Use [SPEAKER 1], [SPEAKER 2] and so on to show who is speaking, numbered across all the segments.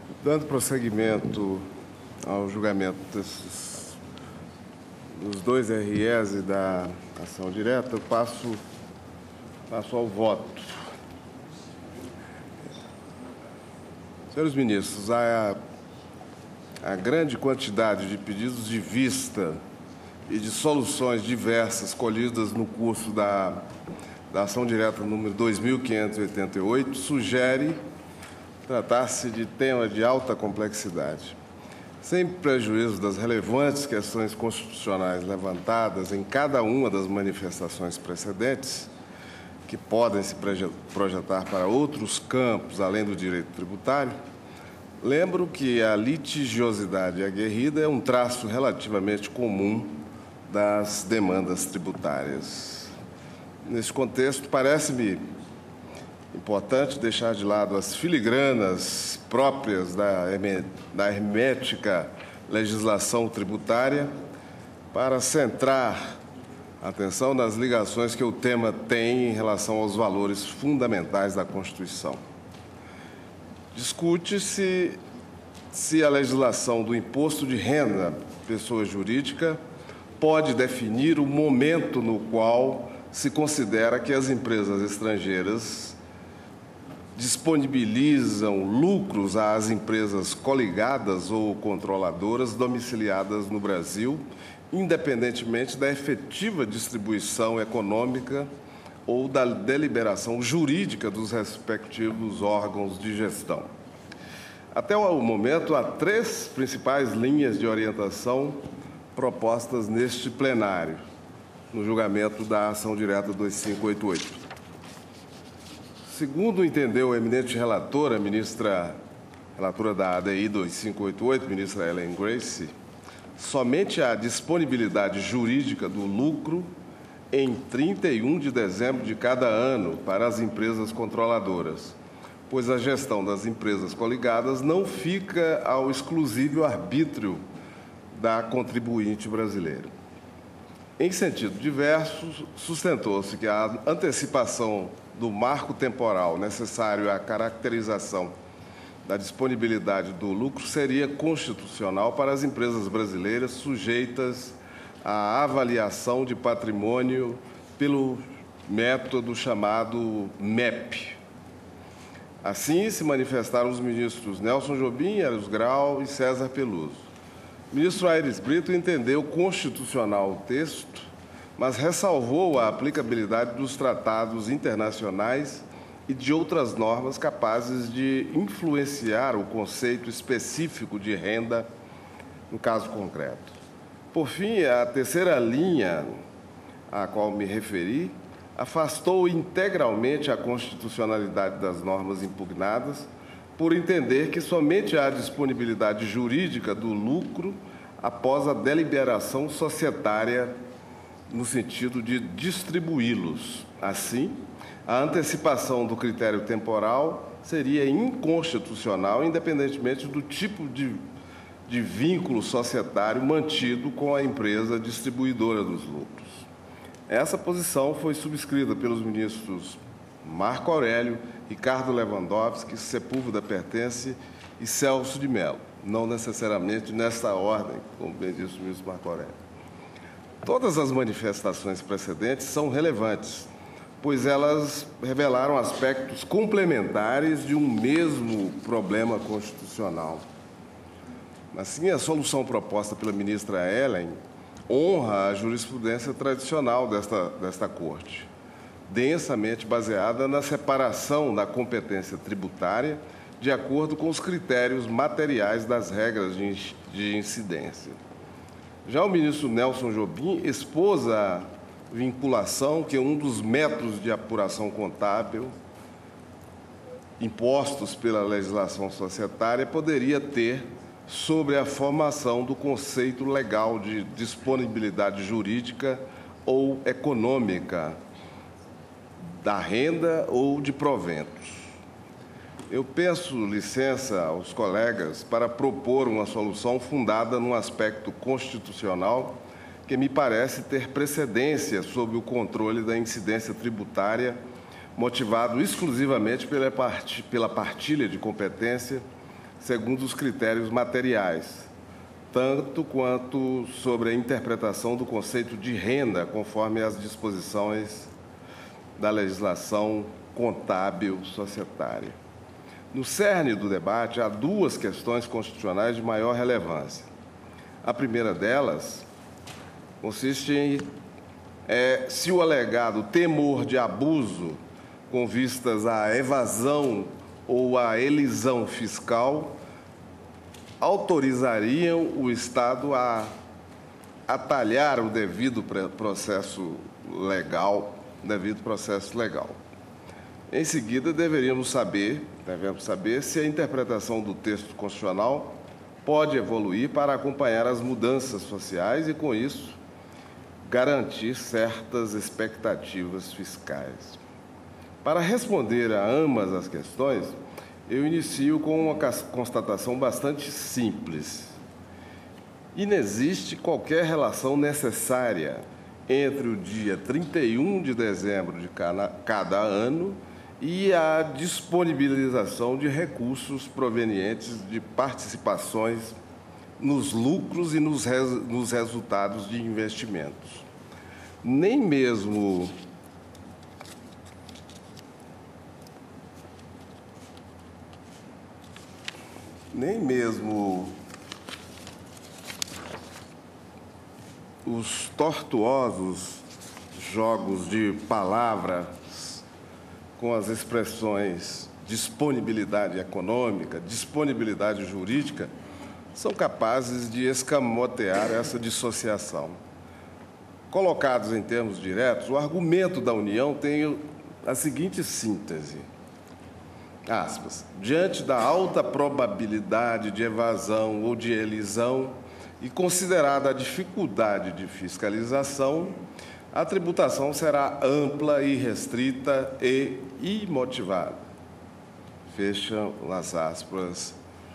[SPEAKER 1] Dando prosseguimento ao julgamento dos dois REs e da ação direta, eu passo ao voto. Senhores ministros, a grande quantidade de pedidos de vista e de soluções diversas colhidas no curso da ação direta número 2.588 sugere tratar-se de tema de alta complexidade. Sem prejuízo das relevantes questões constitucionais levantadas em cada uma das manifestações precedentes, que podem se projetar para outros campos além do direito tributário, lembro que a litigiosidade aguerrida é um traço relativamente comum das demandas tributárias. Nesse contexto, parece-me importante deixar de lado as filigranas próprias da hermética legislação tributária para centrar a atenção nas ligações que o tema tem em relação aos valores fundamentais da Constituição. Discute-se se a legislação do imposto de renda pessoa jurídica pode definir o momento no qual se considera que as empresas estrangeiras disponibilizam lucros às empresas coligadas ou controladoras domiciliadas no Brasil, independentemente da efetiva distribuição econômica ou da deliberação jurídica dos respectivos órgãos de gestão. Até o momento, há três principais linhas de orientação propostas neste plenário, no julgamento da ação direta 2588. Segundo entendeu a eminente relatora, relatora da ADI 2588, ministra Ellen Grace, somente a disponibilidade jurídica do lucro em 31 de dezembro de cada ano para as empresas controladoras, pois a gestão das empresas coligadas não fica ao exclusivo arbítrio da contribuinte brasileira. Em sentido diverso, sustentou-se que a antecipação do marco temporal necessário à caracterização da disponibilidade do lucro seria constitucional para as empresas brasileiras sujeitas à avaliação de patrimônio pelo método chamado MEP. Assim, se manifestaram os ministros Nelson Jobim, Eros Grau e César Peluso. O ministro Aires Brito entendeu constitucional o texto, mas ressalvou a aplicabilidade dos tratados internacionais e de outras normas capazes de influenciar o conceito específico de renda no caso concreto. Por fim, a terceira linha à qual me referi afastou integralmente a constitucionalidade das normas impugnadas, por entender que somente há disponibilidade jurídica do lucro após a deliberação societária no sentido de distribuí-los. Assim, a antecipação do critério temporal seria inconstitucional, independentemente do tipo de vínculo societário mantido com a empresa distribuidora dos lucros. Essa posição foi subscrita pelos ministros Marco Aurélio, Ricardo Lewandowski, Sepúlveda Pertence e Celso de Mello, não necessariamente nesta ordem, como bem disse o ministro Marco Aurélio. Todas as manifestações precedentes são relevantes, pois elas revelaram aspectos complementares de um mesmo problema constitucional. Assim, a solução proposta pela ministra Ellen honra a jurisprudência tradicional desta Corte, densamente baseada na separação da competência tributária de acordo com os critérios materiais das regras de incidência. Já o ministro Nelson Jobim expôs a vinculação que um dos métodos de apuração contábil impostos pela legislação societária poderia ter sobre a formação do conceito legal de disponibilidade jurídica ou econômica da renda ou de proventos. Eu peço licença aos colegas para propor uma solução fundada num aspecto constitucional que me parece ter precedência sobre o controle da incidência tributária, motivado exclusivamente pela partilha de competência segundo os critérios materiais, tanto quanto sobre a interpretação do conceito de renda, conforme as disposições da legislação contábil societária. No cerne do debate, há duas questões constitucionais de maior relevância. A primeira delas consiste em se o alegado temor de abuso com vistas à evasão ou à elisão fiscal autorizariam o Estado a atalhar o devido processo legal. Em seguida, devemos saber se a interpretação do texto constitucional pode evoluir para acompanhar as mudanças sociais e, com isso, garantir certas expectativas fiscais. Para responder a ambas as questões, eu inicio com uma constatação bastante simples. Inexiste qualquer relação necessária entre o dia 31 de dezembro de cada ano e a disponibilização de recursos provenientes de participações nos lucros e nos resultados de investimentos. Nem mesmo os tortuosos jogos de palavras com as expressões disponibilidade econômica, disponibilidade jurídica, são capazes de escamotear essa dissociação. Colocados em termos diretos, o argumento da União tem a seguinte síntese. Aspas, diante da alta probabilidade de evasão ou de elisão e considerada a dificuldade de fiscalização, a tributação será ampla, irrestrita e imotivada. Fecham as aspas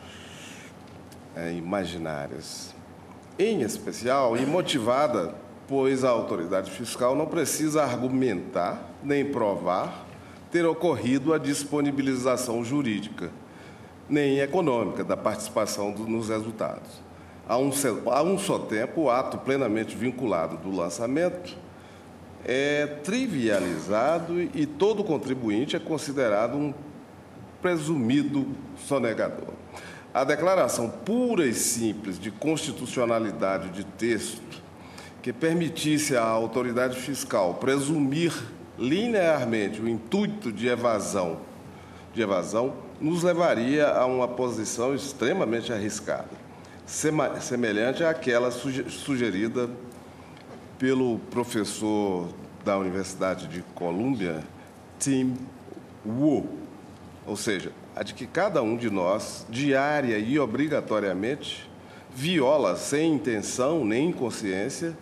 [SPEAKER 1] imaginárias. Em especial, imotivada, pois a autoridade fiscal não precisa argumentar nem provar ter ocorrido a disponibilização jurídica, nem econômica da participação nos resultados. A um só tempo, o ato plenamente vinculado do lançamento é trivializado e todo contribuinte é considerado um presumido sonegador. A declaração pura e simples de constitucionalidade de texto que permitisse à autoridade fiscal presumir linearmente o intuito de evasão, nos levaria a uma posição extremamente arriscada, semelhante àquela sugerida pelo professor da Universidade de Colômbia, Tim Wu, ou seja, a de que cada um de nós, diária e obrigatoriamente, viola, sem intenção nem consciência,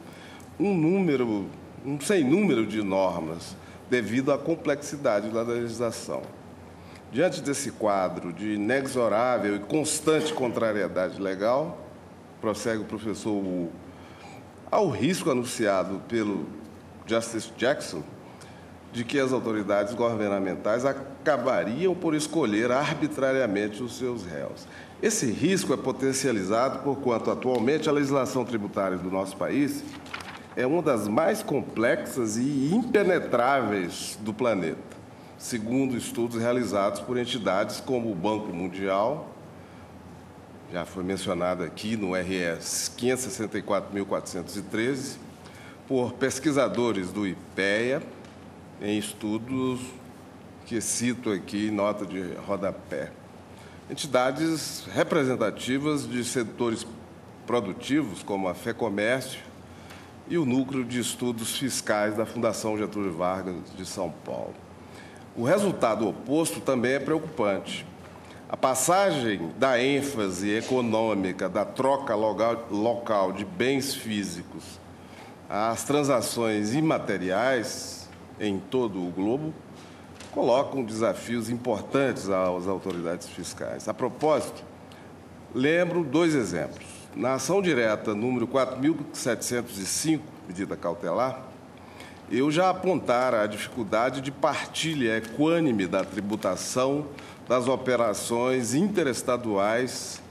[SPEAKER 1] um sem número de normas, devido à complexidade da legislação. Diante desse quadro de inexorável e constante contrariedade legal, prossegue o professor Wu, ao risco anunciado pelo Justice Jackson de que as autoridades governamentais acabariam por escolher arbitrariamente os seus réus. Esse risco é potencializado porquanto, atualmente, a legislação tributária do nosso país é uma das mais complexas e impenetráveis do planeta, segundo estudos realizados por entidades como o Banco Mundial, já foi mencionado aqui no RS 564.413, por pesquisadores do IPEA, em estudos que cito aqui em nota de rodapé. Entidades representativas de setores produtivos, como a FEComércio e o Núcleo de Estudos Fiscais da Fundação Getúlio Vargas de São Paulo. O resultado oposto também é preocupante. A passagem da ênfase econômica da troca local de bens físicos às transações imateriais em todo o globo colocam desafios importantes às autoridades fiscais. A propósito, lembro dois exemplos. Na ação direta número 4.705, medida cautelar, eu já apontara a dificuldade de partilha equânime da tributação das operações interestaduais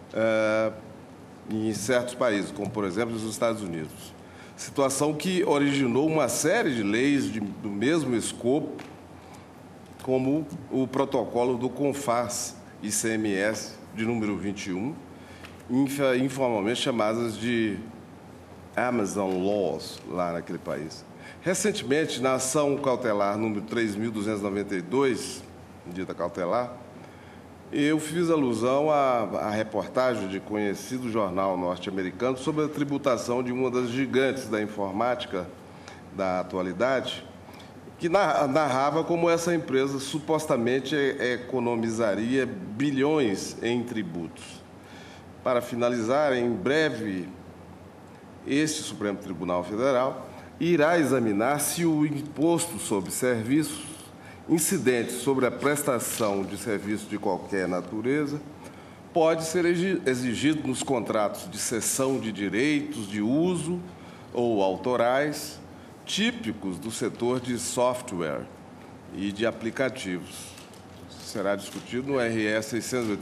[SPEAKER 1] em certos países, como, por exemplo, os Estados Unidos. Situação que originou uma série de leis do mesmo escopo, como o protocolo do CONFAS ICMS, de número 21, informalmente chamadas de Amazon Laws, lá naquele país. Recentemente, na ação cautelar número 3.292, medida cautelar, eu fiz alusão à reportagem de conhecido jornal norte-americano sobre a tributação de uma das gigantes da informática da atualidade, que narrava como essa empresa supostamente economizaria bilhões em tributos. Para finalizar, em breve, este Supremo Tribunal Federal irá examinar se o imposto sobre serviços incidentes sobre a prestação de serviços de qualquer natureza pode ser exigido nos contratos de cessão de direitos de uso ou autorais típicos do setor de software e de aplicativos. Será discutido no RS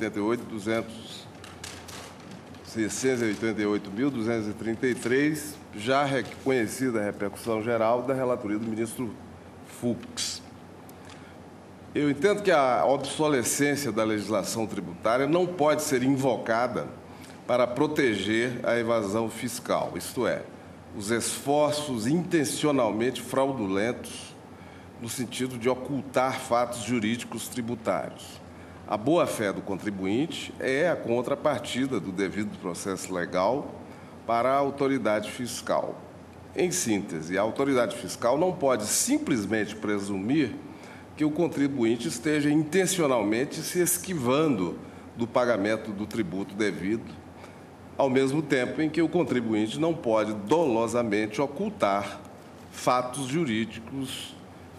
[SPEAKER 1] 688.233, já reconhecida a repercussão geral da relatoria do ministro Fux. Eu entendo que a obsolescência da legislação tributária não pode ser invocada para proteger a evasão fiscal, isto é, os esforços intencionalmente fraudulentos no sentido de ocultar fatos jurídicos tributários. A boa-fé do contribuinte é a contrapartida do devido processo legal para a autoridade fiscal. Em síntese, a autoridade fiscal não pode simplesmente presumir que o contribuinte esteja intencionalmente se esquivando do pagamento do tributo devido, ao mesmo tempo em que o contribuinte não pode dolosamente ocultar fatos jurídicos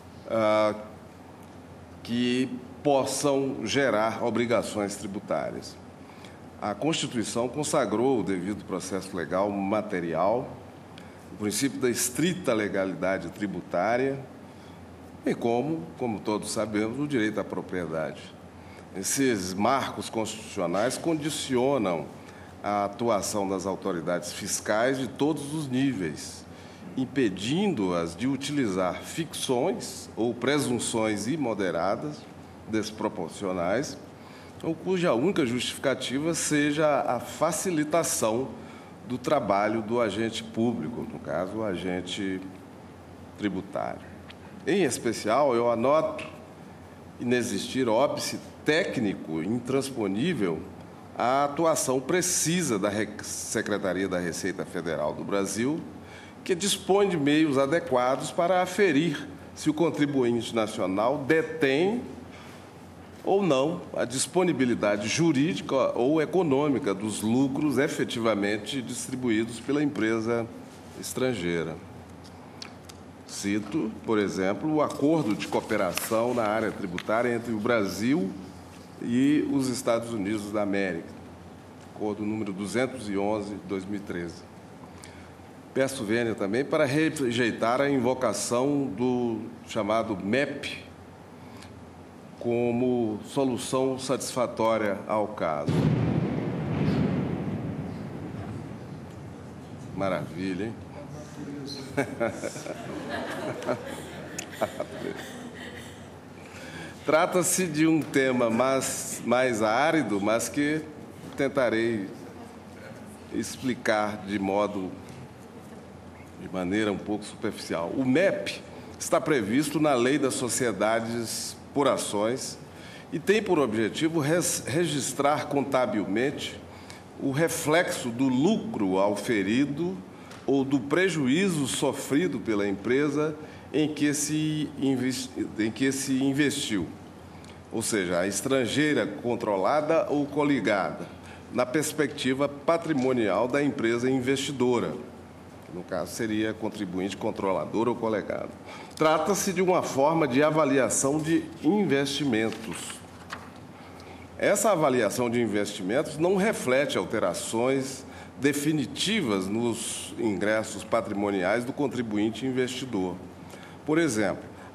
[SPEAKER 1] que possam gerar obrigações tributárias. A Constituição consagrou o devido processo legal material, o princípio da estrita legalidade tributária, e como todos sabemos, o direito à propriedade. Esses marcos constitucionais condicionam a atuação das autoridades fiscais de todos os níveis, impedindo-as de utilizar ficções ou presunções imoderadas, desproporcionais, ou cuja única justificativa seja a facilitação do trabalho do agente público, no caso, o agente tributário. Em especial, eu anoto inexistir óbice técnico intransponível a atuação precisa da Secretaria da Receita Federal do Brasil, que dispõe de meios adequados para aferir se o contribuinte nacional detém ou não a disponibilidade jurídica ou econômica dos lucros efetivamente distribuídos pela empresa estrangeira. Cito, por exemplo, o acordo de cooperação na área tributária entre o Brasil e os Estados Unidos da América, acordo número 211, de 2013. Peço vênia também para rejeitar a invocação do chamado MEP como solução satisfatória ao caso. Maravilha, hein? Trata-se de um tema mais árido, mas que tentarei explicar de maneira um pouco superficial. O MEP está previsto na Lei das Sociedades por Ações e tem por objetivo registrar contabilmente o reflexo do lucro auferido ou do prejuízo sofrido pela empresa em que se investiu, ou seja, a estrangeira controlada ou coligada, na perspectiva patrimonial da empresa investidora, que no caso seria contribuinte controlador ou colegado. Trata-se de uma forma de avaliação de investimentos. Essa avaliação de investimentos não reflete alterações definitivas nos ingressos patrimoniais do contribuinte investidor. Por exemplo,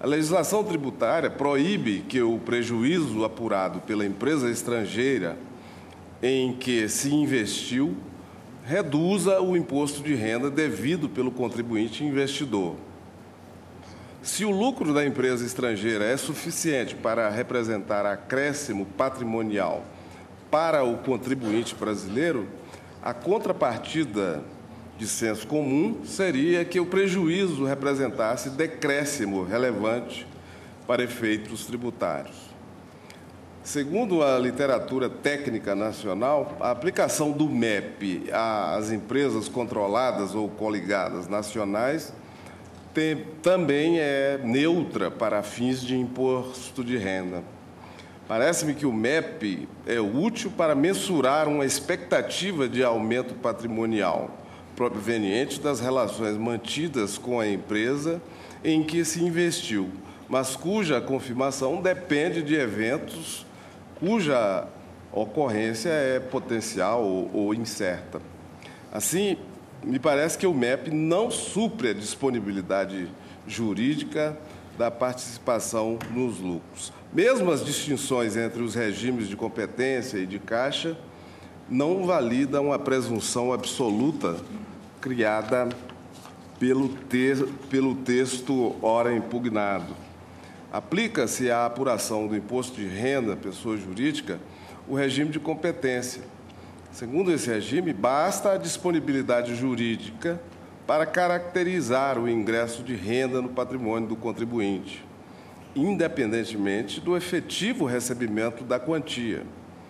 [SPEAKER 1] A legislação tributária proíbe que o prejuízo apurado pela empresa estrangeira em que se investiu reduza o imposto de renda devido pelo contribuinte investidor. Se o lucro da empresa estrangeira é suficiente para representar acréscimo patrimonial para o contribuinte brasileiro, a contrapartida de senso comum seria que o prejuízo representasse decréscimo relevante para efeitos tributários. Segundo a literatura técnica nacional, a aplicação do MEP às empresas controladas ou coligadas nacionais também é neutra para fins de imposto de renda. Parece-me que o MEP é útil para mensurar uma expectativa de aumento patrimonial proveniente das relações mantidas com a empresa em que se investiu, mas cuja confirmação depende de eventos cuja ocorrência é potencial ou incerta. Assim, me parece que o MEP não supre a disponibilidade jurídica da participação nos lucros. Mesmo as distinções entre os regimes de competência e de caixa não validam a presunção absoluta criada pelo texto ora impugnado. Aplica-se à apuração do imposto de renda, pessoa jurídica, o regime de competência. Segundo esse regime, basta a disponibilidade jurídica para caracterizar o ingresso de renda no patrimônio do contribuinte, independentemente do efetivo recebimento da quantia.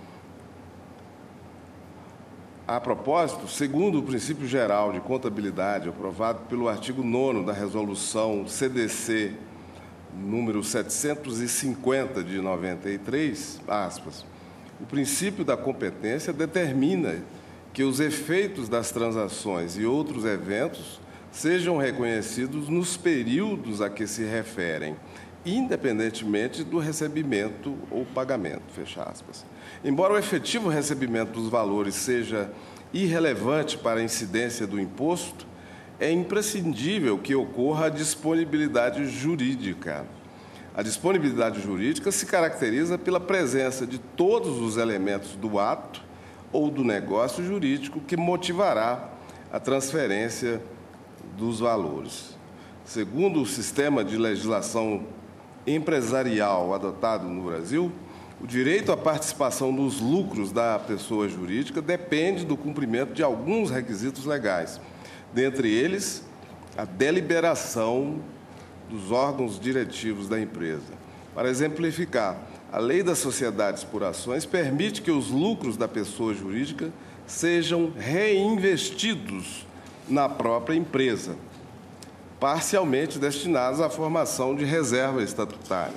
[SPEAKER 1] A propósito, segundo o princípio geral de contabilidade aprovado pelo artigo 9º da Resolução CDC número 750 de 93, aspas, o princípio da competência determina que os efeitos das transações e outros eventos sejam reconhecidos nos períodos a que se referem, independentemente do recebimento ou pagamento, fecha aspas. Embora o efetivo recebimento dos valores seja irrelevante para a incidência do imposto, é imprescindível que ocorra a disponibilidade jurídica. A disponibilidade jurídica se caracteriza pela presença de todos os elementos do ato ou do negócio jurídico que motivará a transferência dos valores. Segundo o sistema de legislação empresarial adotado no Brasil, o direito à participação nos lucros da pessoa jurídica depende do cumprimento de alguns requisitos legais, dentre eles, a deliberação dos órgãos diretivos da empresa. Para exemplificar, a Lei das Sociedades por Ações permite que os lucros da pessoa jurídica sejam reinvestidos na própria empresa, parcialmente destinados à formação de reserva estatutária,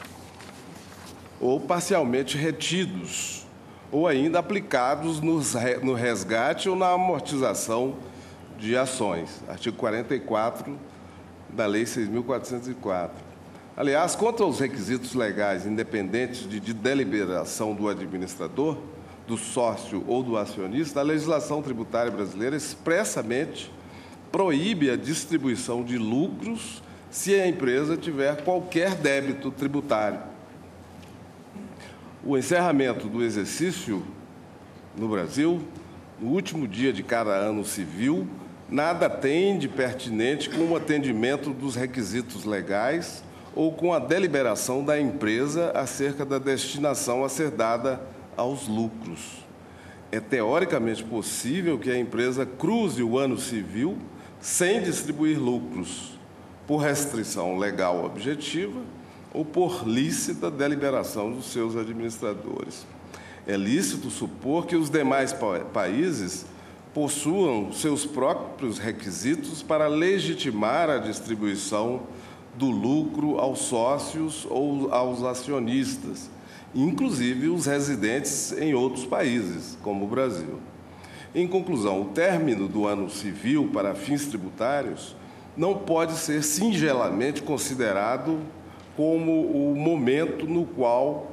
[SPEAKER 1] ou parcialmente retidos, ou ainda aplicados no resgate ou na amortização de ações, artigo 44 da Lei 6.404. Aliás, quanto aos requisitos legais independentes de deliberação do administrador, do sócio ou do acionista, a legislação tributária brasileira expressamente proíbe a distribuição de lucros se a empresa tiver qualquer débito tributário. O encerramento do exercício no Brasil, no último dia de cada ano civil, nada tem de pertinente com o atendimento dos requisitos legais ou com a deliberação da empresa acerca da destinação a ser dada aos lucros. É teoricamente possível que a empresa cruze o ano civil sem distribuir lucros, por restrição legal objetiva ou por lícita deliberação dos seus administradores. É lícito supor que os demais países possuam seus próprios requisitos para legitimar a distribuição do lucro aos sócios ou aos acionistas, inclusive os residentes em outros países, como o Brasil. Em conclusão, o término do ano civil para fins tributários não pode ser singelamente considerado como o momento no qual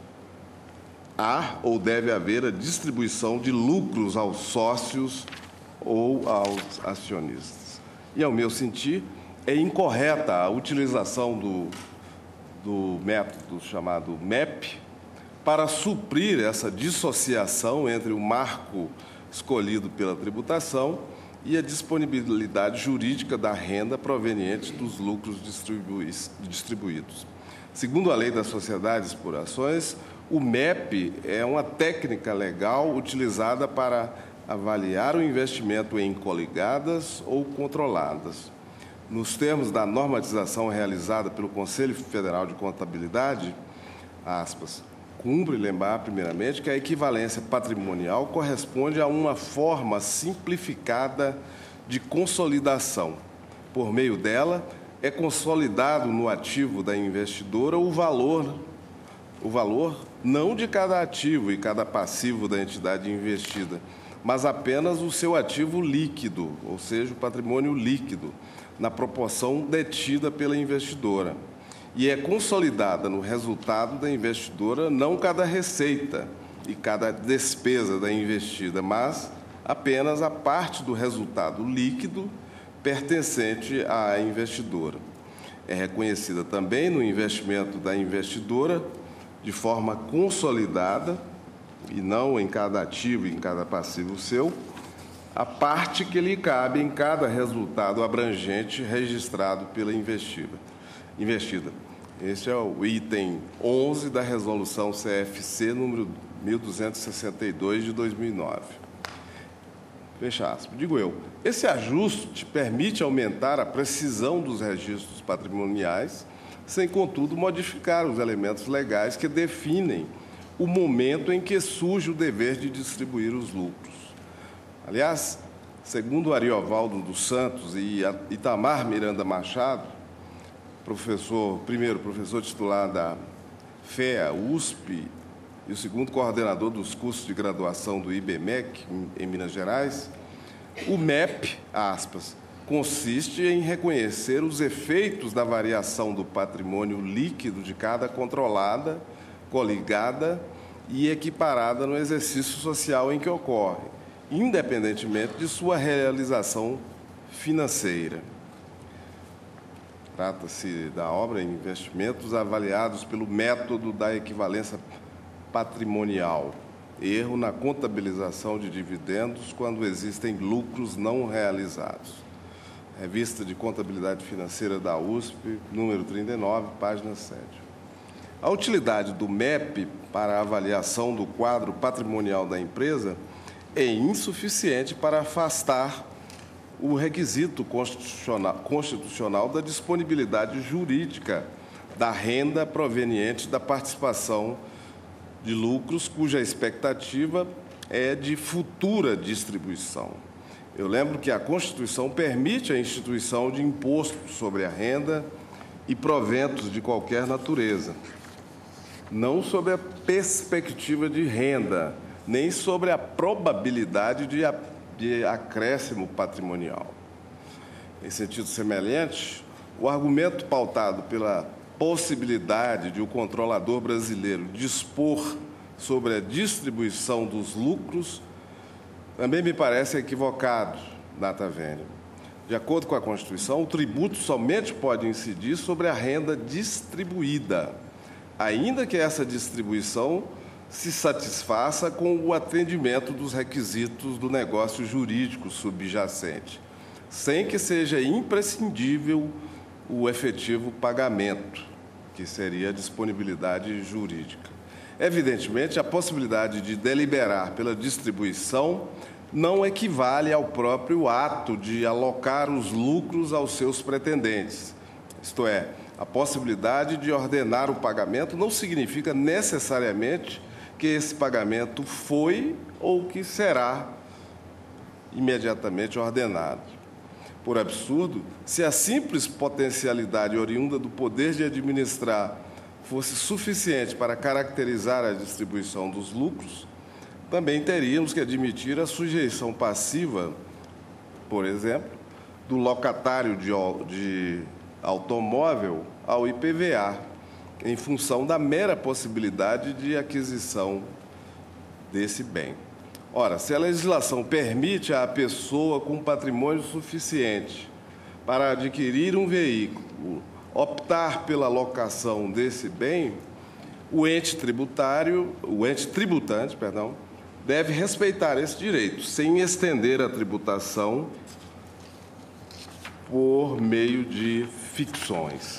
[SPEAKER 1] há ou deve haver a distribuição de lucros aos sócios ou aos acionistas. E, ao meu sentir, é incorreta a utilização do do método chamado MEP, para suprir essa dissociação entre o marco escolhido pela tributação e a disponibilidade jurídica da renda proveniente dos lucros distribuídos. Segundo a Lei das Sociedades por Ações, o MEP é uma técnica legal utilizada para avaliar o investimento em coligadas ou controladas. Nos termos da normatização realizada pelo Conselho Federal de Contabilidade, aspas, cumpre lembrar, primeiramente, que a equivalência patrimonial corresponde a uma forma simplificada de consolidação. Por meio dela, é consolidado no ativo da investidora o valor não de cada ativo e cada passivo da entidade investida, mas apenas o seu ativo líquido, ou seja, o patrimônio líquido, na proporção detida pela investidora. E é consolidada no resultado da investidora não cada receita e cada despesa da investida, mas apenas a parte do resultado líquido pertencente à investidora. É reconhecida também no investimento da investidora de forma consolidada, e não em cada ativo e em cada passivo seu, a parte que lhe cabe em cada resultado abrangente registrado pela investida. Este é o item 11 da Resolução CFC número 1262 de 2009. Fecha aspas. Digo eu, esse ajuste permite aumentar a precisão dos registros patrimoniais, sem, contudo, modificar os elementos legais que definem o momento em que surge o dever de distribuir os lucros. Aliás, segundo Ariovaldo dos Santos e Itamar Miranda Machado, professor titular da FEA, USP, e o segundo coordenador dos cursos de graduação do IBMEC, em Minas Gerais, o MEP, aspas, consiste em reconhecer os efeitos da variação do patrimônio líquido de cada controlada, coligada e equiparada no exercício social em que ocorre, independentemente de sua realização financeira. Trata-se da obra em investimentos avaliados pelo método da equivalência patrimonial, erro na contabilização de dividendos quando existem lucros não realizados. Revista de Contabilidade Financeira da USP, número 39, página 7. A utilidade do MEP para a avaliação do quadro patrimonial da empresa é insuficiente para afastar o requisito constitucional da disponibilidade jurídica da renda proveniente da participação de lucros cuja expectativa é de futura distribuição. Eu lembro que a Constituição permite a instituição de imposto sobre a renda e proventos de qualquer natureza, não sobre a perspectiva de renda, nem sobre a probabilidade de acréscimo patrimonial. Em sentido semelhante, o argumento pautado pela possibilidade de o controlador brasileiro dispor sobre a distribuição dos lucros também me parece equivocado, nota vênia. De acordo com a Constituição, o tributo somente pode incidir sobre a renda distribuída, ainda que essa distribuição se satisfaça com o atendimento dos requisitos do negócio jurídico subjacente, sem que seja imprescindível o efetivo pagamento, que seria a disponibilidade jurídica. Evidentemente, a possibilidade de deliberar pela distribuição não equivale ao próprio ato de alocar os lucros aos seus pretendentes. Isto é, a possibilidade de ordenar o pagamento não significa necessariamente que esse pagamento foi ou que será imediatamente ordenado. Por absurdo, se a simples potencialidade oriunda do poder de administrar fosse suficiente para caracterizar a distribuição dos lucros, também teríamos que admitir a sujeição passiva, por exemplo, do locatário de automóvel ao IPVA, em função da mera possibilidade de aquisição desse bem. Ora, se a legislação permite à pessoa com patrimônio suficiente para adquirir um veículo optar pela locação desse bem, o ente tributante, deve respeitar esse direito, sem estender a tributação por meio de ficções.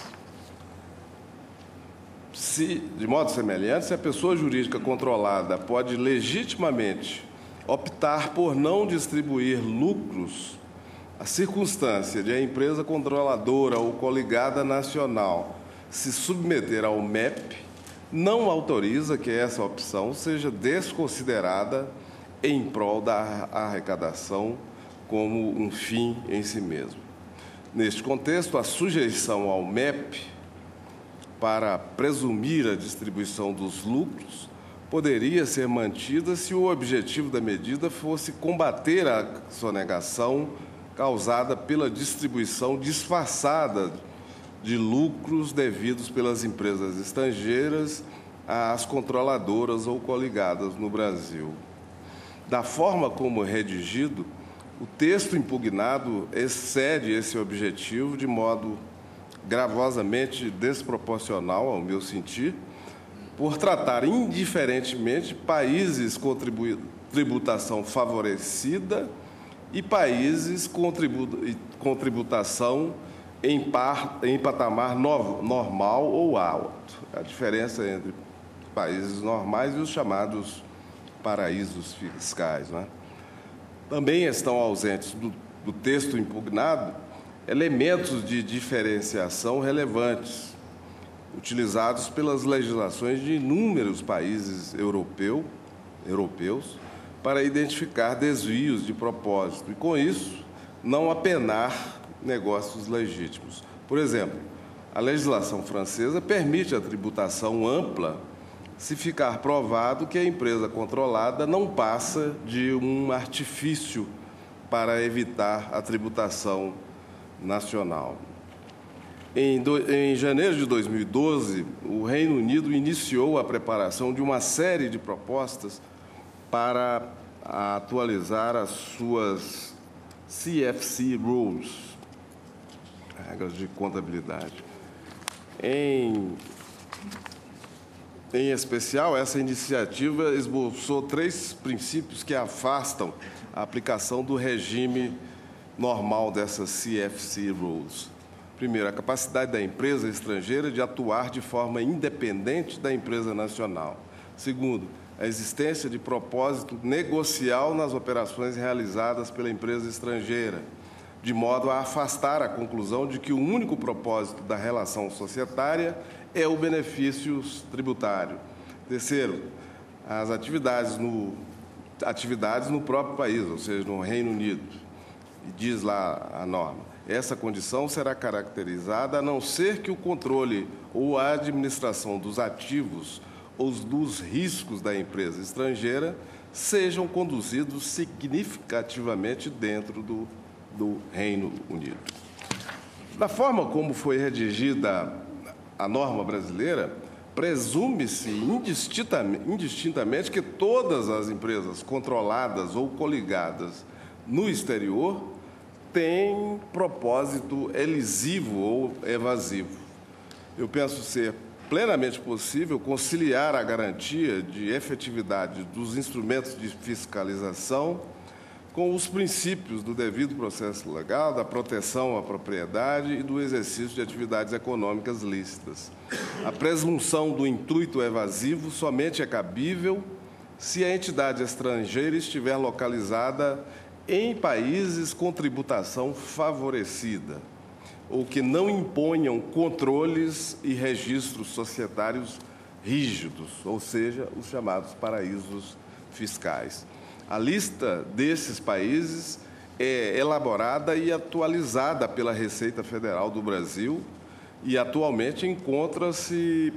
[SPEAKER 1] De modo semelhante, se a pessoa jurídica controlada pode legitimamente optar por não distribuir lucros, a circunstância de a empresa controladora ou coligada nacional se submeter ao MEP não autoriza que essa opção seja desconsiderada em prol da arrecadação como um fim em si mesmo. Neste contexto, a sujeição ao MEP para presumir a distribuição dos lucros poderia ser mantida se o objetivo da medida fosse combater a sonegação causada pela distribuição disfarçada de lucros devidos pelas empresas estrangeiras às controladoras ou coligadas no Brasil. Da forma como redigido, o texto impugnado excede esse objetivo de modo gravosamente desproporcional, ao meu sentir, por tratar indiferentemente países com tributação favorecida e países com tributação em patamar normal ou alto. A diferença entre países normais e os chamados paraísos fiscais, né? Também estão ausentes do texto impugnado elementos de diferenciação relevantes, utilizados pelas legislações de inúmeros países europeus para identificar desvios de propósito e, com isso, não apenar negócios legítimos. Por exemplo, a legislação francesa permite a tributação ampla se ficar provado que a empresa controlada não passa de um artifício para evitar a tributação nacional. Em janeiro de 2012, o Reino Unido iniciou a preparação de uma série de propostas para atualizar as suas CFC Rules, regras de contabilidade. Em especial, essa iniciativa esboçou 3 princípios que afastam a aplicação do regime normal dessas CFC Rules. Primeiro, a capacidade da empresa estrangeira de atuar de forma independente da empresa nacional. Segundo, a existência de propósito negocial nas operações realizadas pela empresa estrangeira, de modo a afastar a conclusão de que o único propósito da relação societária é o benefício tributário. Terceiro, as atividades no próprio país, ou seja, no Reino Unido. Diz lá a norma, essa condição será caracterizada a não ser que o controle ou a administração dos ativos ou dos riscos da empresa estrangeira sejam conduzidos significativamente dentro do Reino Unido. Da forma como foi redigida a norma brasileira, presume-se indistintamente que todas as empresas controladas ou coligadas no exterior têm propósito elisivo ou evasivo. Eu penso ser plenamente possível conciliar a garantia de efetividade dos instrumentos de fiscalização com os princípios do devido processo legal, da proteção à propriedade e do exercício de atividades econômicas lícitas. A presunção do intuito evasivo somente é cabível se a entidade estrangeira estiver localizada em países com tributação favorecida ou que não imponham controles e registros societários rígidos, ou seja, os chamados paraísos fiscais. A lista desses países é elaborada e atualizada pela Receita Federal do Brasil e atualmente encontra-se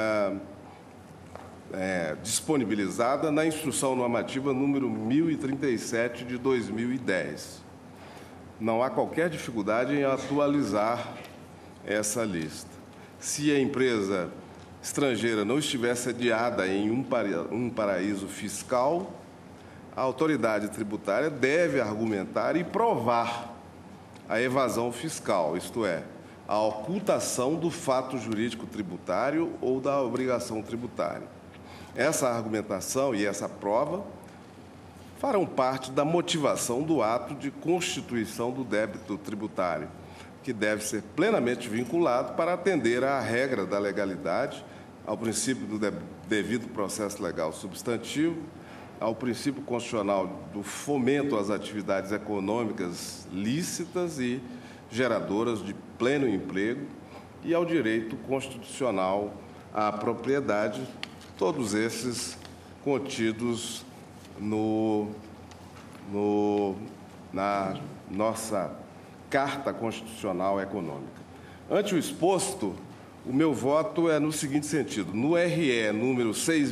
[SPEAKER 1] disponibilizada na Instrução Normativa número 1037 de 2010. Não há qualquer dificuldade em atualizar essa lista. Se a empresa estrangeira não estiver sediada em um paraíso fiscal, a autoridade tributária deve argumentar e provar a evasão fiscal, isto é, a ocultação do fato jurídico tributário ou da obrigação tributária. Essa argumentação e essa prova farão parte da motivação do ato de constituição do débito tributário, que deve ser plenamente vinculado para atender à regra da legalidade, ao princípio do devido processo legal substantivo, ao princípio constitucional do fomento às atividades econômicas lícitas e geradoras de pleno emprego e ao direito constitucional à propriedade, todos esses contidos na nossa Carta Constitucional Econômica. Ante o exposto, o meu voto é no seguinte sentido: no RE número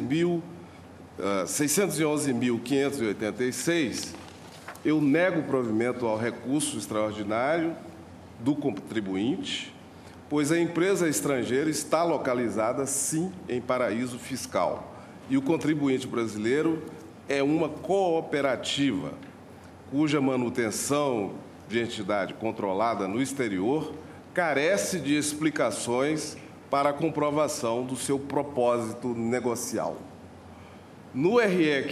[SPEAKER 1] 611.586, eu nego o provimento ao recurso extraordinário do contribuinte, pois a empresa estrangeira está localizada, sim, em paraíso fiscal, e o contribuinte brasileiro é uma cooperativa, cuja manutenção de entidade controlada no exterior carece de explicações para a comprovação do seu propósito negocial. No RE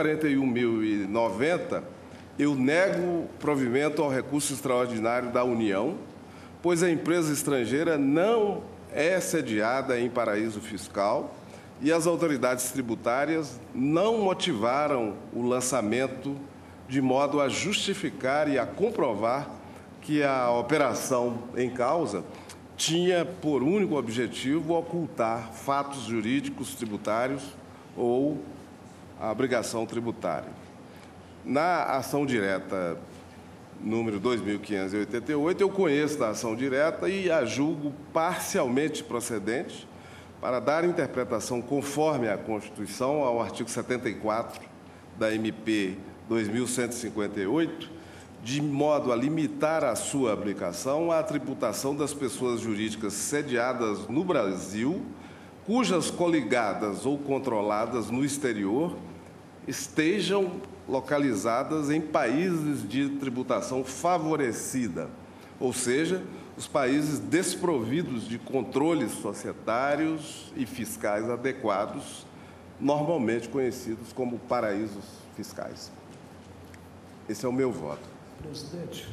[SPEAKER 1] 541.090, eu nego provimento ao recurso extraordinário da União, pois a empresa estrangeira não é sediada em paraíso fiscal e as autoridades tributárias não motivaram o lançamento de modo a justificar e a comprovar que a operação em causa tinha por único objetivo ocultar fatos jurídicos tributários ou a obrigação tributária. Na ação direta número 2.588, eu conheço da ação direta e a julgo parcialmente procedente para dar interpretação conforme a Constituição ao artigo 74 da MP 2158, de modo a limitar a sua aplicação à tributação das pessoas jurídicas sediadas no Brasil, cujas coligadas ou controladas no exterior estejam localizadas em países de tributação favorecida, ou seja, os países desprovidos de controles societários e fiscais adequados, normalmente conhecidos como paraísos fiscais. Esse é o meu voto.
[SPEAKER 2] Presidente,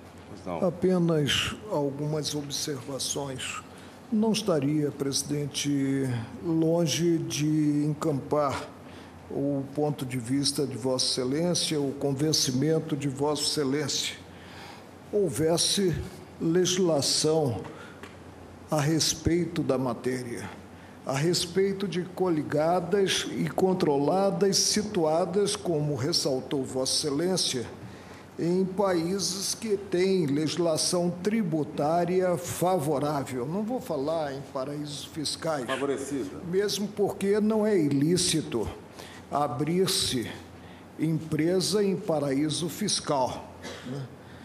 [SPEAKER 2] apenas algumas observações. Não estaria, presidente, longe de encampar o ponto de vista de Vossa Excelência, o convencimento de Vossa Excelência, houvesse legislação a respeito da matéria, a respeito de coligadas e controladas situadas, como ressaltou Vossa Excelência, em países que têm legislação tributária favorável. Não vou falar em paraísos fiscais.
[SPEAKER 1] Favorecida.
[SPEAKER 2] Mesmo porque não é ilícito abrir-se empresa em paraíso fiscal, né?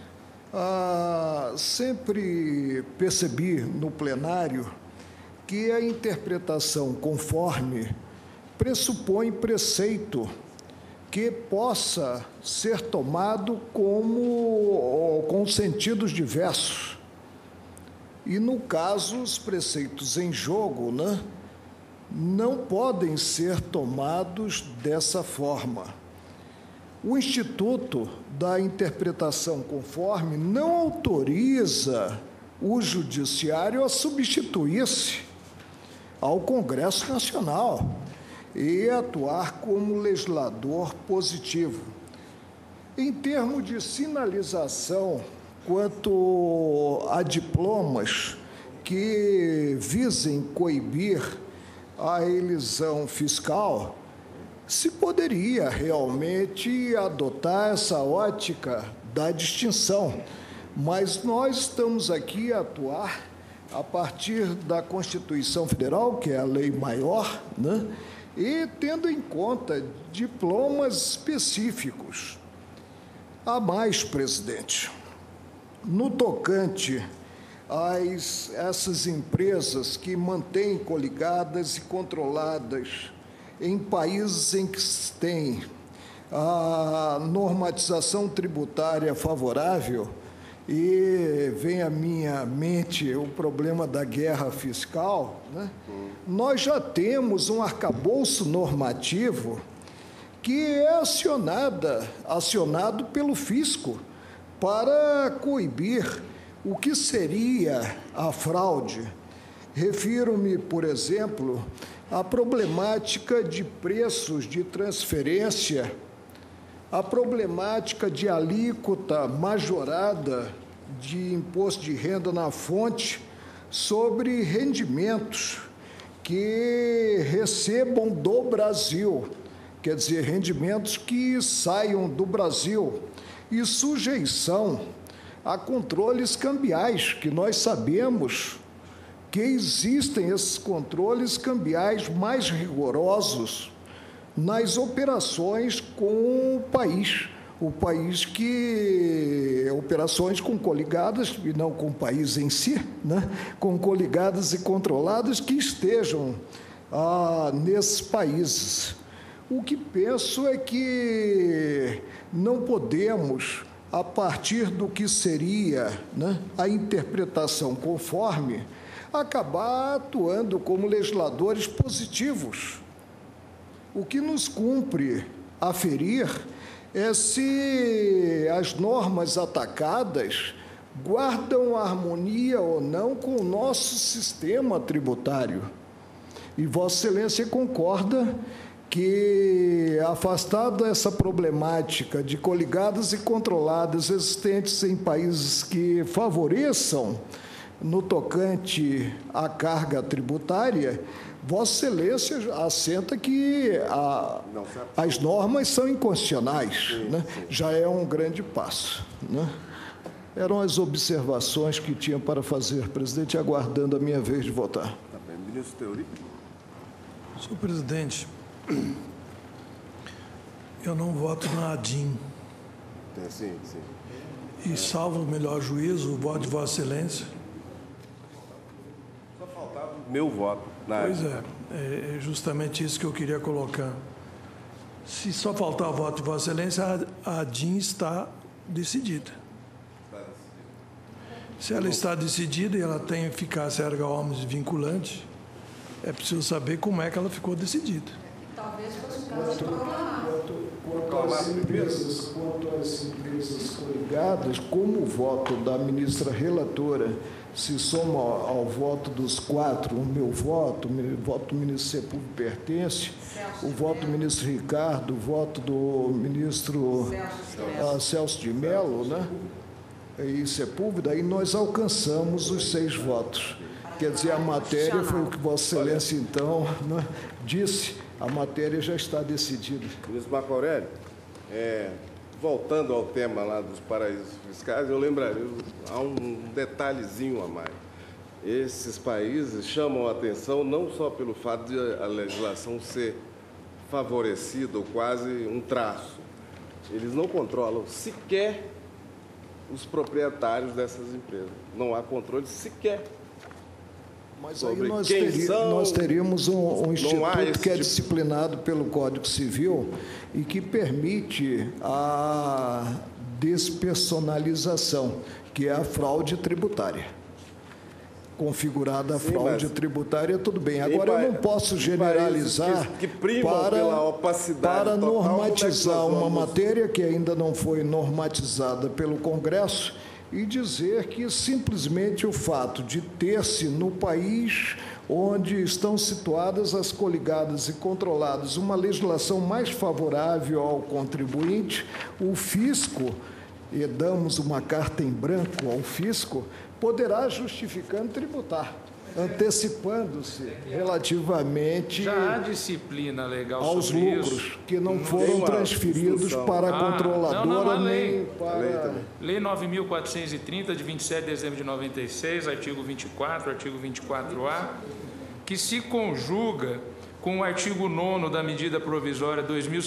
[SPEAKER 2] Sempre percebi no plenário que a interpretação conforme pressupõe preceito que possa ser tomado com sentidos diversos. E, no caso, os preceitos em jogo, né, não podem ser tomados dessa forma. O Instituto da Interpretação Conforme não autoriza o Judiciário a substituir-se ao Congresso Nacional e atuar como legislador positivo. Em termos de sinalização quanto a diplomas que visem coibir a elisão fiscal, se poderia realmente adotar essa ótica da distinção, mas nós estamos aqui a atuar a partir da Constituição Federal, que é a lei maior, né? E tendo em conta diplomas específicos. Há mais, presidente, no tocante a essas empresas que mantêm coligadas e controladas em países em que se tem a normatização tributária favorável, e vem à minha mente o problema da guerra fiscal, né? Nós já temos um arcabouço normativo que é acionado pelo fisco para coibir o que seria a fraude. Refiro-me, por exemplo, à problemática de preços de transferência, a problemática de alíquota majorada de imposto de renda na fonte sobre rendimentos que recebam do Brasil, quer dizer, rendimentos que saiam do Brasil, e sujeição a controles cambiais, que nós sabemos que existem esses controles cambiais mais rigorosos nas operações com o país que operações com coligadas, e não com o país em si, né? Com coligadas e controladas que estejam nesses países. O que penso é que não podemos, a partir do que seria, né, a interpretação conforme, acabar atuando como legisladores positivos. O que nos cumpre aferir é se as normas atacadas guardam harmonia ou não com o nosso sistema tributário. E Vossa Excelência concorda que, afastada essa problemática de coligadas e controladas existentes em países que favoreçam no tocante à carga tributária, Vossa Excelência assenta que as normas são inconstitucionais, né? Já é um grande passo, né? Eram as observações que tinha para fazer, presidente, aguardando a minha vez de votar.
[SPEAKER 1] Tá bem. Ministro Teori.
[SPEAKER 3] Senhor presidente, eu não voto na ADIM.
[SPEAKER 1] Sim.
[SPEAKER 3] E, salvo o melhor juízo, o voto de Vossa Excelência.
[SPEAKER 1] Só faltava o meu voto.
[SPEAKER 3] Pois é justamente isso que eu queria colocar. Se só faltar o voto de Vossa Excelência, a ADIM está decidida. Se ela está decidida e ela tem eficácia erga omnes vinculante, é preciso saber como é que ela ficou decidida.
[SPEAKER 4] Talvez fosse o caso de proclamar.
[SPEAKER 2] Quanto às empresas coligadas, como o voto da ministra relatora se soma ao voto dos quatro, o meu voto, o voto do ministro Sepúlveda pertence, o voto do ministro Ricardo, o voto do ministro Celso de Mello, né? E Sepúlveda, aí nós alcançamos os 6 votos. Quer dizer, a matéria foi o que Vossa Excelência, então, né, disse, a matéria já está decidida.
[SPEAKER 1] Ministro Marco Aurélio, voltando ao tema lá dos paraísos fiscais, eu lembraria, há um detalhezinho a mais. Esses países chamam a atenção não só pelo fato de a legislação ser favorecida ou quase um traço. Eles não controlam sequer os proprietários dessas empresas. Não há controle sequer.
[SPEAKER 2] Mas aí nós teríamos um instituto que é disciplinado pelo Código Civil e que permite a despersonalização, que é a fraude tributária. Configurada a fraude tributária, tudo bem. Agora, eu não posso generalizar para normatizar uma matéria que ainda não foi normatizada pelo Congresso e dizer que simplesmente o fato de ter-se no país onde estão situadas as coligadas e controladas uma legislação mais favorável ao contribuinte, o fisco, e damos uma carta em branco ao fisco, poderá, justificando, tributar, antecipando-se relativamente
[SPEAKER 5] já há disciplina legal
[SPEAKER 2] aos
[SPEAKER 5] sobre
[SPEAKER 2] lucros
[SPEAKER 5] isso.
[SPEAKER 2] que não foram transferidos para a controladora nem para...
[SPEAKER 5] Lei 9.430, de 27 de dezembro de 96, artigo 24, artigo 24A, que se conjuga com o artigo 9º da medida provisória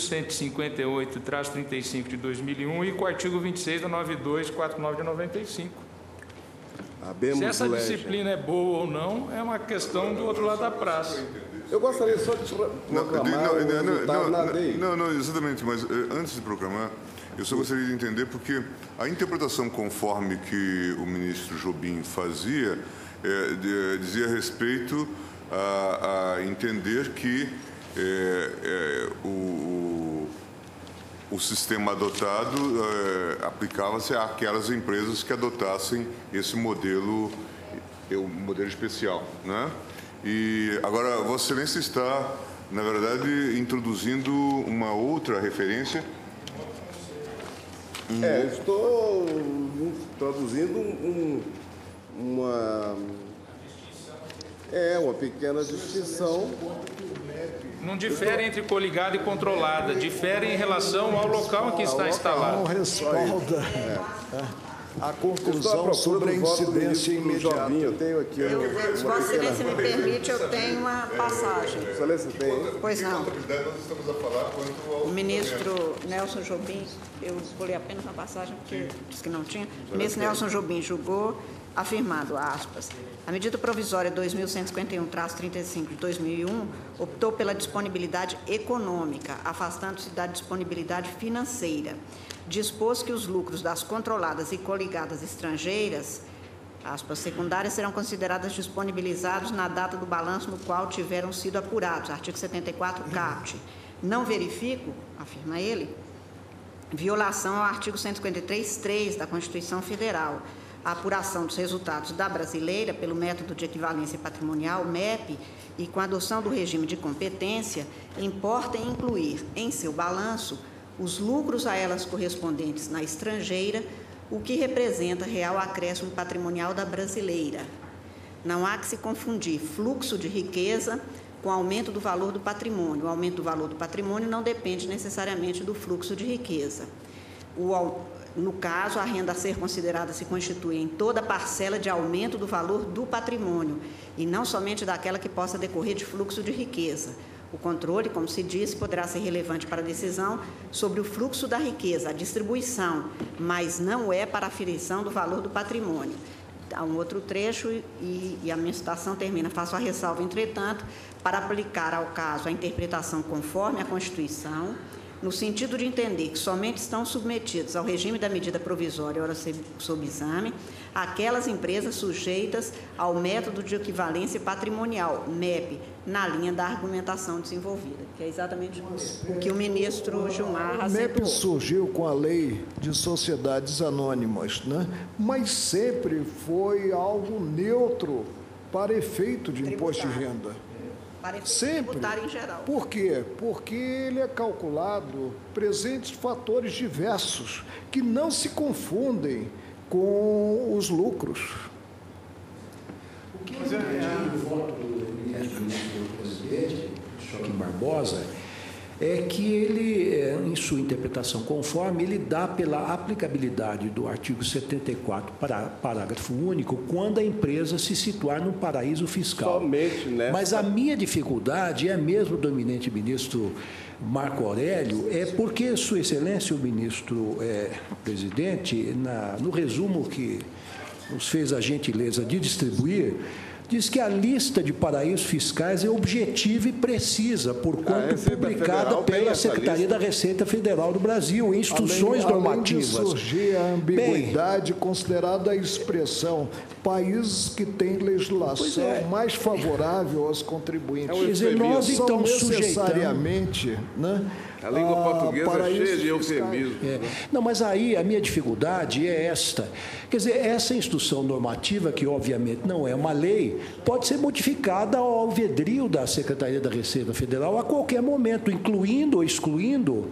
[SPEAKER 5] 2158-35 de 2001 e com o artigo 26 da 9249 de 95. Se essa disciplina é boa ou não, é uma questão do outro lado da praça.
[SPEAKER 1] Eu gostaria só de proclamar o resultado na lei.
[SPEAKER 6] Não, exatamente, mas antes de proclamar, Eu só gostaria de entender porque a interpretação conforme que o ministro Jobim fazia dizia respeito a entender que o sistema adotado aplicava-se àquelas empresas que adotassem esse modelo especial, né? E agora, Vossa Excelência está, na verdade, introduzindo uma outra referência.
[SPEAKER 1] Estou traduzindo uma pequena distinção.
[SPEAKER 5] Não difere entre coligada e controlada, difere em relação ao local em que está instalado.
[SPEAKER 2] Não respalda a conclusão sobre a incidência imediata.
[SPEAKER 1] Eu tenho aqui
[SPEAKER 4] Vossa Excelência me permite, eu tenho uma passagem.
[SPEAKER 1] Excelência, tem?
[SPEAKER 4] Pois não.
[SPEAKER 6] Nós estamos a falar quanto ao...
[SPEAKER 4] O ministro Nelson Jobim, eu vou ler apenas uma passagem, porque disse que não tinha. O ministro Nelson Jobim julgou, afirmando, aspas, a medida provisória 2151-35 de 2001 optou pela disponibilidade econômica, afastando-se da disponibilidade financeira. Dispôs que os lucros das controladas e coligadas estrangeiras, aspas, secundárias, serão consideradas disponibilizados na data do balanço no qual tiveram sido apurados, artigo 74, caput. Não verifico, afirma ele, violação ao artigo 153.3 da Constituição Federal. A apuração dos resultados da brasileira pelo método de equivalência patrimonial, MEP, e com a adoção do regime de competência, importa incluir em seu balanço os lucros a elas correspondentes na estrangeira, o que representa real acréscimo patrimonial da brasileira. Não há que se confundir fluxo de riqueza com aumento do valor do patrimônio. O aumento do valor do patrimônio não depende necessariamente do fluxo de riqueza. No caso, a renda a ser considerada se constitui em toda parcela de aumento do valor do patrimônio e não somente daquela que possa decorrer de fluxo de riqueza. O controle, como se disse, poderá ser relevante para a decisão sobre o fluxo da riqueza, a distribuição, mas não é para a aferição do valor do patrimônio. Há um outro trecho e a minha citação termina. Faço a ressalva, entretanto, para aplicar ao caso a interpretação conforme a Constituição, no sentido de entender que somente estão submetidos ao regime da medida provisória ora sob exame aquelas empresas sujeitas ao método de equivalência patrimonial, MEP, na linha da argumentação desenvolvida, que é exatamente o que o ministro Gilmar acentuou.
[SPEAKER 2] O MEP surgiu com a lei de sociedades anônimas, né? Mas sempre foi algo neutro para efeito de imposto de renda.
[SPEAKER 4] Para efeito
[SPEAKER 2] Sempre.
[SPEAKER 4] tributário em geral.
[SPEAKER 2] Por quê? Porque ele é calculado presentes fatores diversos que não se confundem com os lucros.
[SPEAKER 7] O que eu entendi do voto do presidente, Joaquim Barbosa, é que ele, em sua interpretação conforme, ele dá pela aplicabilidade do artigo 74, parágrafo único, quando a empresa se situar num paraíso fiscal.
[SPEAKER 1] Somente nessa...
[SPEAKER 7] Mas a minha dificuldade é mesmo do eminente ministro Marco Aurélio, é porque Sua Excelência, o ministro presidente, no resumo que nos fez a gentileza de distribuir, diz que a lista de paraísos fiscais é objetiva e precisa, porquanto publicada pela Secretaria da Receita Federal do Brasil, em instruções normativas.
[SPEAKER 2] Além de surgir a ambiguidade considerada a expressão países que têm legislação mais favorável aos contribuintes.
[SPEAKER 7] Quer dizer, nós então
[SPEAKER 2] necessariamente, né?
[SPEAKER 1] A língua portuguesa é cheia de eufemismo.
[SPEAKER 7] Não, mas aí a minha dificuldade é esta. Quer dizer, essa instrução normativa, que obviamente não é uma lei, pode ser modificada ao alvedrio da Secretaria da Receita Federal a qualquer momento, incluindo ou excluindo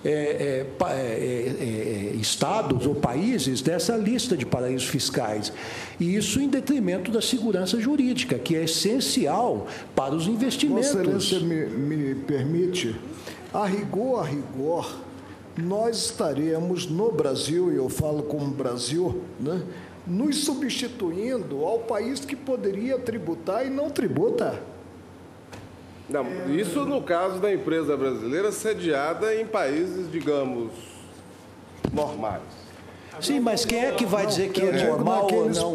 [SPEAKER 7] estados ou países dessa lista de paraísos fiscais. E isso em detrimento da segurança jurídica, que é essencial para os investimentos.
[SPEAKER 2] Vossa Excelência me permite... A rigor, nós estaremos no Brasil, e eu falo como Brasil, né, nos substituindo ao país que poderia tributar e não tributa.
[SPEAKER 1] Não, isso no caso da empresa brasileira sediada em países, digamos, normais.
[SPEAKER 7] Sim, mas quem é que vai dizer que é normal ou não?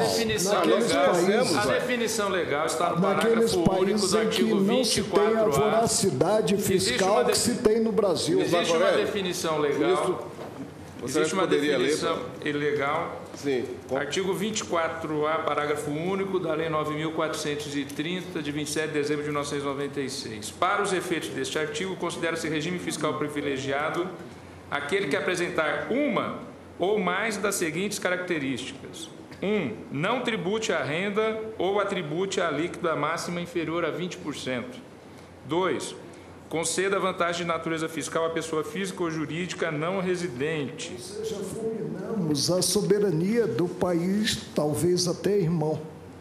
[SPEAKER 5] A definição legal está no parágrafo único do artigo 24A.
[SPEAKER 2] Não se tem a voracidade fiscal que se tem no Brasil.
[SPEAKER 5] Existe uma definição legal. Existe uma definição ilegal.
[SPEAKER 1] Sim.
[SPEAKER 5] Artigo 24A, parágrafo único da Lei 9.430, de 27 de dezembro de 1996. Para os efeitos deste artigo, considera-se regime fiscal privilegiado aquele que apresentar uma ou mais das seguintes características. 1. Não tribute a renda ou atribute a líquida máxima inferior a 20%. 2. Conceda vantagem de natureza fiscal à pessoa física ou jurídica não residente.
[SPEAKER 2] Ou seja, fulminamos a soberania do país, talvez até irmão.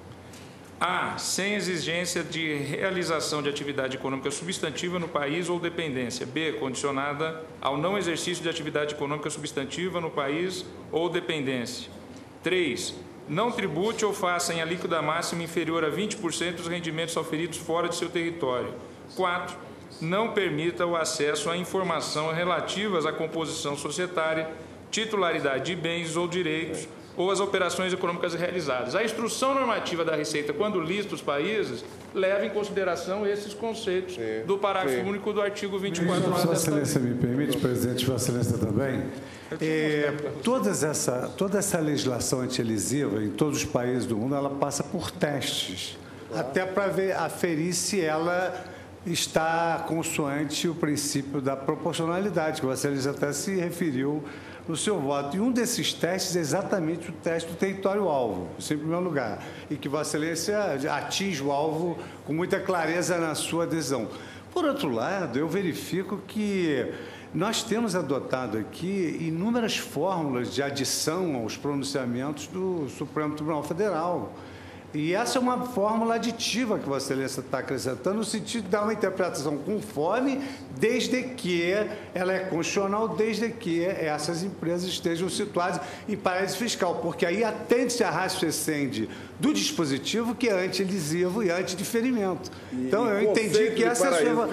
[SPEAKER 5] A. Sem exigência de realização de atividade econômica substantiva no país ou dependência. B. Condicionada ao não exercício de atividade econômica substantiva no país ou dependência. 3. Não tribute ou faça em a líquida máxima inferior a 20% dos rendimentos oferidos fora de seu território. 4. Não permita o acesso a informação relativas à composição societária, titularidade de bens ou direitos ou as operações econômicas realizadas. A instrução normativa da Receita, quando lista os países, leva em consideração esses conceitos do parágrafo único do artigo 24.
[SPEAKER 8] Vossa Excelência me permite, presidente, Vossa Excelência também. Toda essa legislação antielisiva em todos os países do mundo, ela passa por testes, até para aferir se ela está consoante o princípio da proporcionalidade, que Vossa Excelência até se referiu no seu voto. E um desses testes é exatamente o teste do território-alvo, isso em primeiro lugar, e que Vossa Excelência atinge o alvo com muita clareza na sua adesão. Por outro lado, eu verifico que nós temos adotado aqui inúmeras fórmulas de adição aos pronunciamentos do Supremo Tribunal Federal. E essa é uma fórmula aditiva que Vossa Excelência está acrescentando, no sentido de dar uma interpretação conforme, desde que ela é constitucional, desde que essas empresas estejam situadas em paraíso fiscal, porque aí atende-se a ratio essendi do dispositivo, que é anti-elisivo e anti-diferimento. Então, eu entendi que essa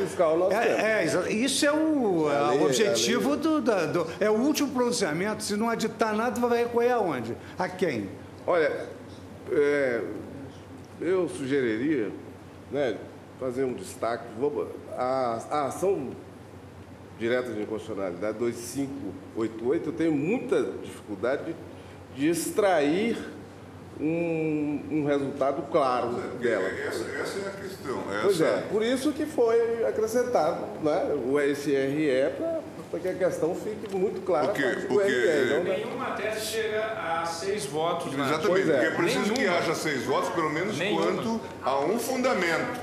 [SPEAKER 8] isso é o objetivo é o último pronunciamento. Se não aditar nada, vai recorrer aonde? A quem?
[SPEAKER 1] Olha, eu sugeriria, fazer um destaque. A ação direta de inconstitucionalidade 2588, eu tenho muita dificuldade de extrair um resultado claro dela.
[SPEAKER 6] Essa é a questão.
[SPEAKER 1] Pois é, por isso que foi acrescentado o SRE, para que a questão fique muito clara.
[SPEAKER 6] Porque
[SPEAKER 5] nenhuma tese chega a 6 votos.
[SPEAKER 6] Exatamente, porque é preciso que haja 6 votos, pelo menos quanto a um fundamento.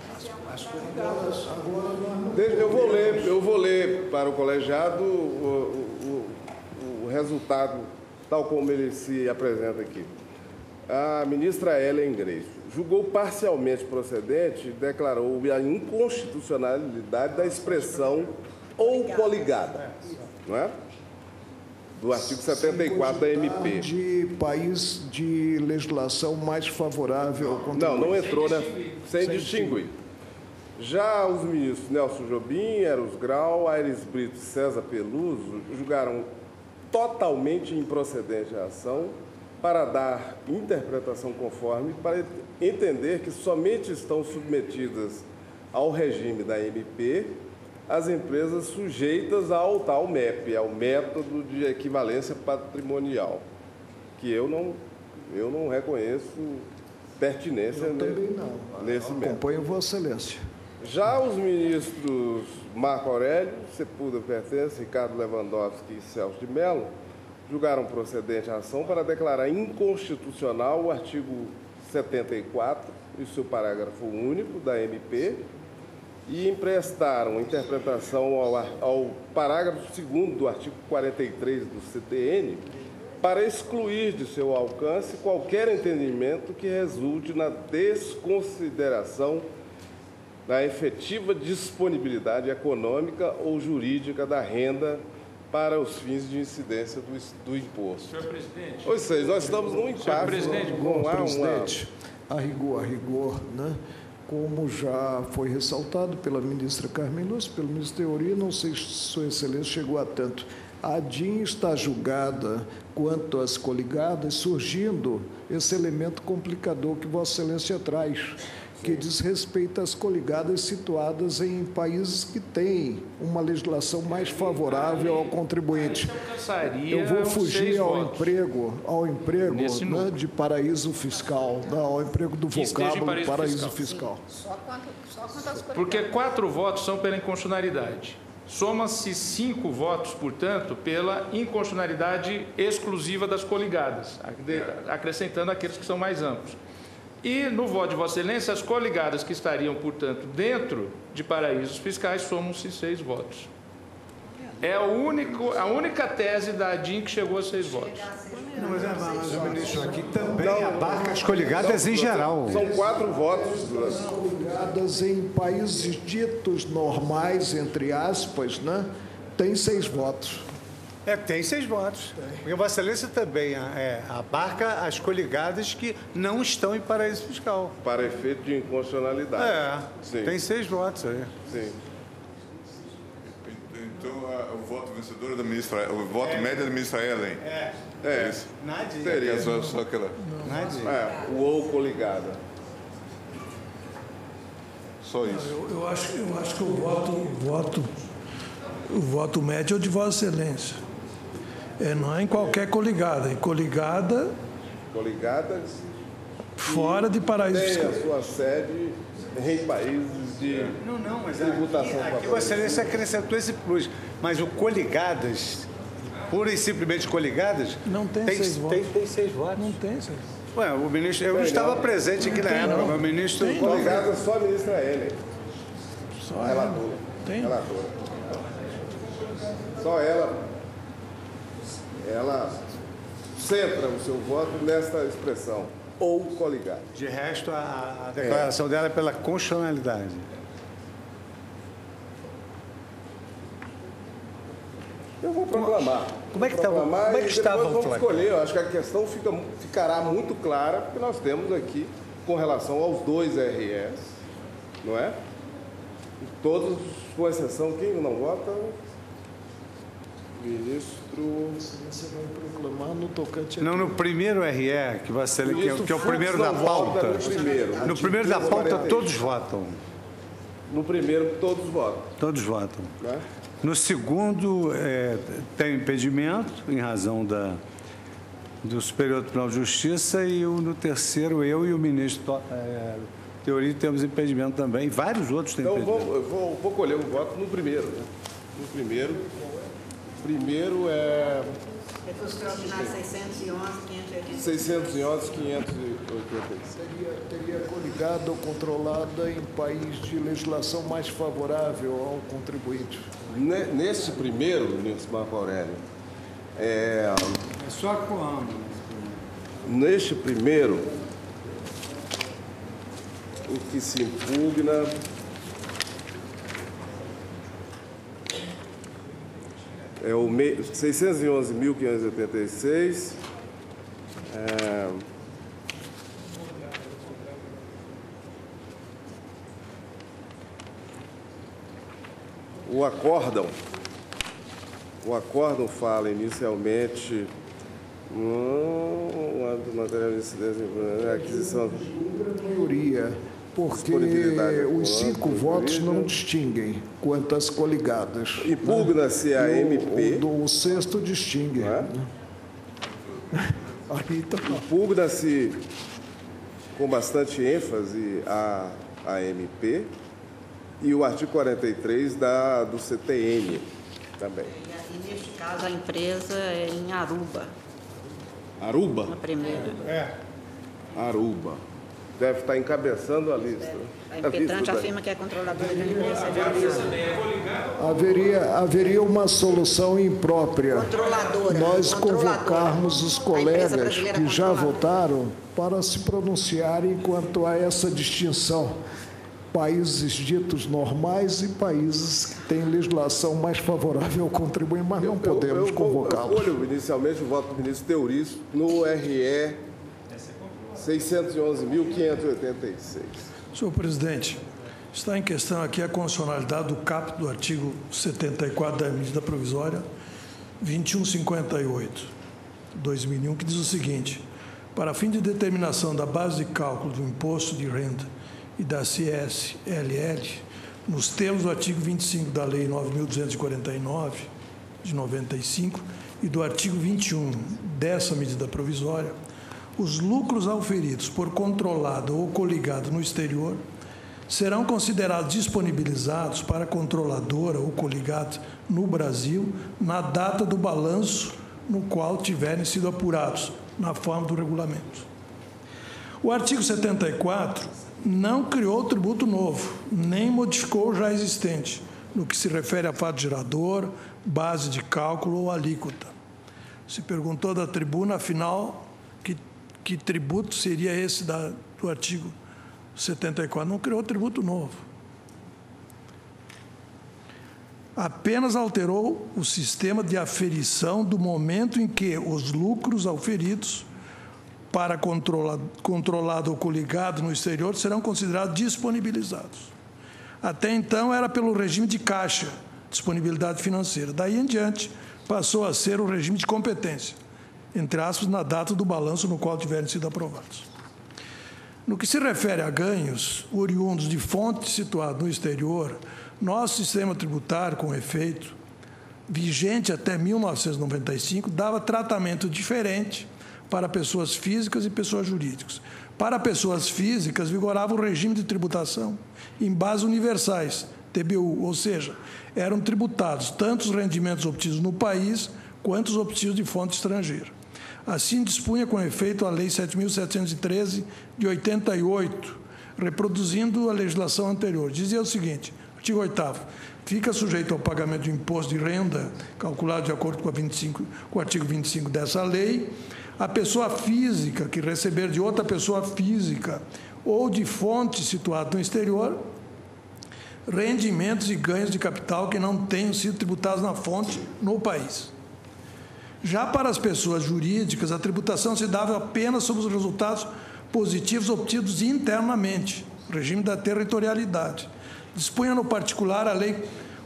[SPEAKER 1] Eu vou ler para o colegiado o resultado, tal como ele se apresenta aqui. A ministra Ellen Grace julgou parcialmente procedente e declarou a inconstitucionalidade da expressão ou coligada, não é? Do artigo 74 da MP.
[SPEAKER 2] De país de legislação mais favorável ao contribuinte.
[SPEAKER 1] Não entrou, sem distinguir. Já os ministros Nelson Jobim, Eros Grau, Aires Brito e César Peluso julgaram totalmente improcedente a ação para dar interpretação conforme, para entender que somente estão submetidas ao regime da MP as empresas sujeitas ao tal MEP, ao método de equivalência patrimonial, que eu não reconheço pertinência nesse método.
[SPEAKER 2] Acompanho Vossa Excelência.
[SPEAKER 1] Já os ministros Marco Aurélio, Sepúlveda Pertence, Ricardo Lewandowski e Celso de Mello julgaram procedente a ação para declarar inconstitucional o artigo 74 e seu parágrafo único da MP e emprestaram interpretação ao parágrafo 2º do artigo 43 do CTN para excluir de seu alcance qualquer entendimento que resulte na desconsideração da efetiva disponibilidade econômica ou jurídica da renda para os fins de incidência do imposto.
[SPEAKER 5] Senhor presidente.
[SPEAKER 1] Ou seja, nós estamos num impasse.
[SPEAKER 5] Senhor presidente,
[SPEAKER 2] a rigor, como já foi ressaltado pela ministra Carmen Lúcia, pelo ministro Teori, não sei se Sua Excelência chegou a tanto. A DIN está julgada quanto às coligadas, surgindo esse elemento complicador que Vossa Excelência traz, que diz respeito às coligadas situadas em países que têm uma legislação mais favorável ao contribuinte. Eu vou fugir ao emprego né, de paraíso fiscal, ao emprego do vocábulo paraíso fiscal.
[SPEAKER 4] Só quanto às coligadas.
[SPEAKER 5] Porque 4 votos são pela inconstitucionalidade. Soma-se 5 votos, portanto, pela inconstitucionalidade exclusiva das coligadas, acrescentando aqueles que são mais amplos. E, no voto de Vossa Excelência, as coligadas que estariam, portanto, dentro de paraísos fiscais, somam-se 6 votos. É a única tese da ADIM que chegou a 6 votos.
[SPEAKER 8] Não, mas o ministro aqui também abarca as coligadas em geral.
[SPEAKER 1] São 4 votos.
[SPEAKER 2] Coligadas em países ditos normais, entre aspas, né, tem 6 votos.
[SPEAKER 8] Tem 6 votos. Porque Vossa Excelência também abarca as coligadas que não estão em paraíso fiscal.
[SPEAKER 1] Para efeito de inconstitucionalidade. Sim.
[SPEAKER 8] Tem 6 votos aí.
[SPEAKER 1] Sim.
[SPEAKER 6] Então, o voto vencedor é da ministra, o voto médio é da ministra Ellen. É isso.
[SPEAKER 8] Nadia.
[SPEAKER 6] Seria só aquela.
[SPEAKER 8] Nadia.
[SPEAKER 1] O ou coligada.
[SPEAKER 6] Só isso.
[SPEAKER 3] Eu acho que o voto médio é o de Vossa Excelência. Não é em qualquer coligada. Em coligadas fora de paraíso
[SPEAKER 1] tem
[SPEAKER 3] fiscal.
[SPEAKER 1] a sua sede em países de tributação.
[SPEAKER 8] Aqui Vossa Excelência acrescentou esse plus. Mas o coligadas, pura e simplesmente coligadas,
[SPEAKER 3] Não tem 6 votos.
[SPEAKER 8] Tem 6 votos.
[SPEAKER 3] Não tem 6.
[SPEAKER 8] Ué, o ministro, eu não estava presente aqui na época, mas o ministro...
[SPEAKER 1] Coligada só a ministra Ellen.
[SPEAKER 3] Só
[SPEAKER 1] Relatora.
[SPEAKER 3] Tem?
[SPEAKER 1] Relatora. Só ela centra o seu voto nesta expressão, ou coligado.
[SPEAKER 8] De resto, a declaração dela é pela constitucionalidade.
[SPEAKER 1] Eu vou proclamar.
[SPEAKER 8] Como é que estava o
[SPEAKER 1] vamos
[SPEAKER 8] Flávio?
[SPEAKER 1] escolher. Eu acho que a questão ficará muito clara, porque nós temos aqui, com relação aos 2 RS, não é? Todos, com exceção, quem não vota? Ministro...
[SPEAKER 2] Você vai proclamar no tocante...
[SPEAKER 8] Não, no primeiro RE, que é o primeiro
[SPEAKER 1] não
[SPEAKER 8] da pauta.
[SPEAKER 1] vota no primeiro.
[SPEAKER 8] No primeiro da pauta,
[SPEAKER 1] 46.
[SPEAKER 8] todos votam.
[SPEAKER 1] No primeiro, todos votam.
[SPEAKER 8] Todos votam.
[SPEAKER 1] Né?
[SPEAKER 8] No segundo, tem impedimento, em razão do Superior Tribunal de Justiça, e no terceiro, eu e o ministro Teori temos impedimento também, e vários outros têm
[SPEAKER 1] Então,
[SPEAKER 8] impedimento.
[SPEAKER 1] eu vou colher o voto no primeiro. Né? No primeiro é...
[SPEAKER 4] Recurso extraordinário 611, 586.
[SPEAKER 1] 611, 586.
[SPEAKER 2] Teria coligada ou controlada em país de legislação mais favorável ao contribuinte.
[SPEAKER 1] Nesse primeiro, ministro Marco Aurélio,
[SPEAKER 8] É só com ambos.
[SPEAKER 1] neste primeiro, o que se impugna é o 611.586. O acórdão fala inicialmente aquisição
[SPEAKER 2] Maioria, porque os 5 votos não distinguem quanto às coligadas.
[SPEAKER 1] impugna-se a MP,
[SPEAKER 2] O sexto distingue.
[SPEAKER 1] não é?
[SPEAKER 2] Aí tá bom.
[SPEAKER 1] Impugna-se com bastante ênfase a MP e o artigo 43 do CTN também.
[SPEAKER 4] E neste caso a empresa é em Aruba,
[SPEAKER 1] Aruba?
[SPEAKER 4] na primeira.
[SPEAKER 1] Aruba. Deve estar encabeçando a lista.
[SPEAKER 4] A impetrante afirma que é controladora da empresa.
[SPEAKER 2] Haveria uma solução imprópria.
[SPEAKER 4] Controladora.
[SPEAKER 2] Nós
[SPEAKER 4] Controladora.
[SPEAKER 2] convocarmos os
[SPEAKER 4] A empresa
[SPEAKER 2] colegas
[SPEAKER 4] brasileira
[SPEAKER 2] que já
[SPEAKER 4] controladora.
[SPEAKER 2] votaram para se pronunciarem quanto a essa distinção. Países ditos normais e países que têm legislação mais favorável ao contribuinte, mas não podemos
[SPEAKER 1] Eu
[SPEAKER 2] convocá-los.
[SPEAKER 1] escolho inicialmente o voto do ministro Teorício no RE 611.586.
[SPEAKER 3] Senhor presidente, está em questão aqui a constitucionalidade do caput do artigo 74 da medida provisória 2158/2001, que diz o seguinte: para fim de determinação da base de cálculo do imposto de renda e da CSLL, nos termos do artigo 25 da Lei 9.249, de 95, e do artigo 21 dessa medida provisória, os lucros auferidos por controlado ou coligado no exterior serão considerados disponibilizados para a controladora ou coligado no Brasil na data do balanço no qual tiverem sido apurados, na forma do regulamento. O artigo 74 não criou tributo novo, nem modificou o já existente, no que se refere a fato gerador, base de cálculo ou alíquota. Se perguntou da tribuna, afinal, que tributo seria esse do artigo 74? Não criou tributo novo. Apenas alterou o sistema de aferição do momento em que os lucros auferidos para controlado ou coligado no exterior serão considerados disponibilizados. Até então era pelo regime de caixa, disponibilidade financeira. Daí em diante passou a ser o regime de competência, entre aspas, na data do balanço no qual tiverem sido aprovados. No que se refere a ganhos oriundos de fontes situadas no exterior, nosso sistema tributário, com efeito, vigente até 1995, dava tratamento diferente para pessoas físicas e pessoas jurídicas. Para pessoas físicas, vigorava o regime de tributação em bases universais, TBU, ou seja, eram tributados tanto os rendimentos obtidos no país quanto os obtidos de fonte estrangeira. Assim dispunha com efeito a Lei 7.713 de 88, reproduzindo a legislação anterior. Dizia o seguinte, artigo 8º, fica sujeito ao pagamento de imposto de renda, calculado de acordo com o artigo 25 dessa lei, a pessoa física que receber de outra pessoa física ou de fonte situada no exterior, rendimentos e ganhos de capital que não tenham sido tributados na fonte no país. Já para as pessoas jurídicas, a tributação se dava apenas sobre os resultados positivos obtidos internamente, regime da territorialidade. Dispunha no particular a Lei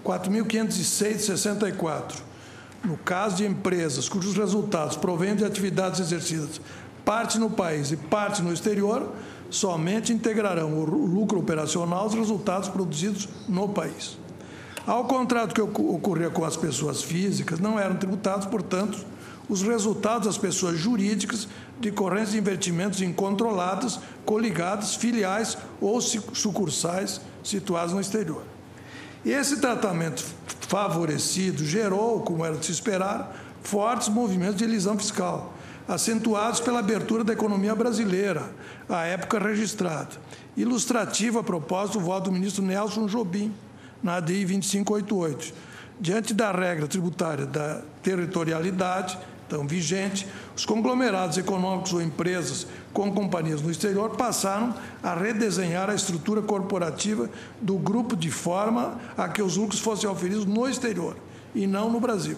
[SPEAKER 3] 4.506 de 64. No caso de empresas cujos resultados provêm de atividades exercidas parte no país e parte no exterior, somente integrarão o lucro operacional aos resultados produzidos no país. Ao contrário do que ocorria com as pessoas físicas, não eram tributados, portanto, os resultados das pessoas jurídicas decorrentes de investimentos em controladas, coligadas, filiais ou sucursais situadas no exterior. Esse tratamento favorecido gerou, como era de se esperar, fortes movimentos de elisão fiscal, acentuados pela abertura da economia brasileira, à época registrada. Ilustrativo a propósito do voto do ministro Nelson Jobim, na ADI 2588. Diante da regra tributária da territorialidade, então vigente, os conglomerados econômicos ou empresas com companhias no exterior passaram a redesenhar a estrutura corporativa do grupo de forma a que os lucros fossem oferidos no exterior e não no Brasil.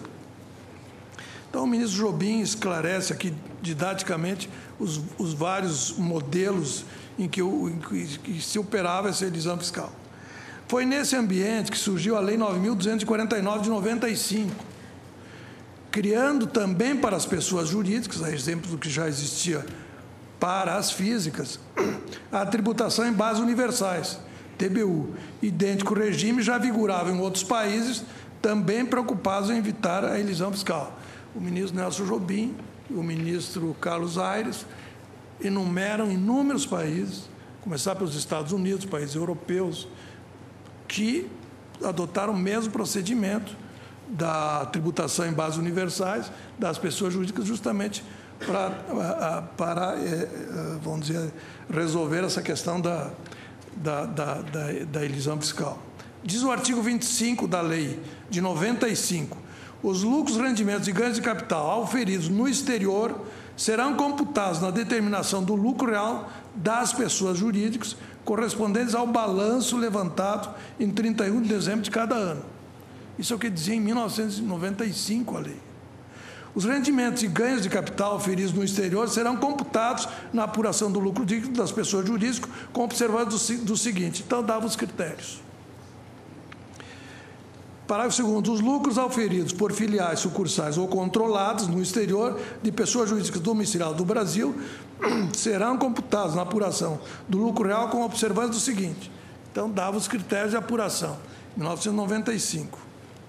[SPEAKER 3] Então, o ministro Jobim esclarece aqui didaticamente os vários modelos em que se operava essa elisão fiscal. Foi nesse ambiente que surgiu a Lei 9.249 de 95, criando também para as pessoas jurídicas, a exemplo do que já existia para as físicas, a tributação em bases universais, TBU. Idêntico regime já vigorava em outros países, também preocupados em evitar a elisão fiscal. O ministro Nelson Jobim e o ministro Carlos Aires enumeram inúmeros países, começar pelos Estados Unidos, países europeus, que adotaram o mesmo procedimento da tributação em bases universais das pessoas jurídicas, justamente para vamos dizer, resolver essa questão da elisão fiscal. Diz o artigo 25 da lei de 95, os lucros, rendimentos e ganhos de capital auferidos no exterior serão computados na determinação do lucro real das pessoas jurídicas correspondentes ao balanço levantado em 31 de dezembro de cada ano. Isso é o que dizia em 1995 a lei. Os rendimentos e ganhos de capital oferidos no exterior serão computados na apuração do lucro líquido das pessoas jurídicas, com observância do seguinte. Então, dava os critérios. Parágrafo 2º. Os lucros auferidos por filiais, sucursais ou controlados no exterior de pessoas jurídicas domiciliadas do Brasil serão computados na apuração do lucro real com observância do seguinte. Então, dava os critérios de apuração, 1995.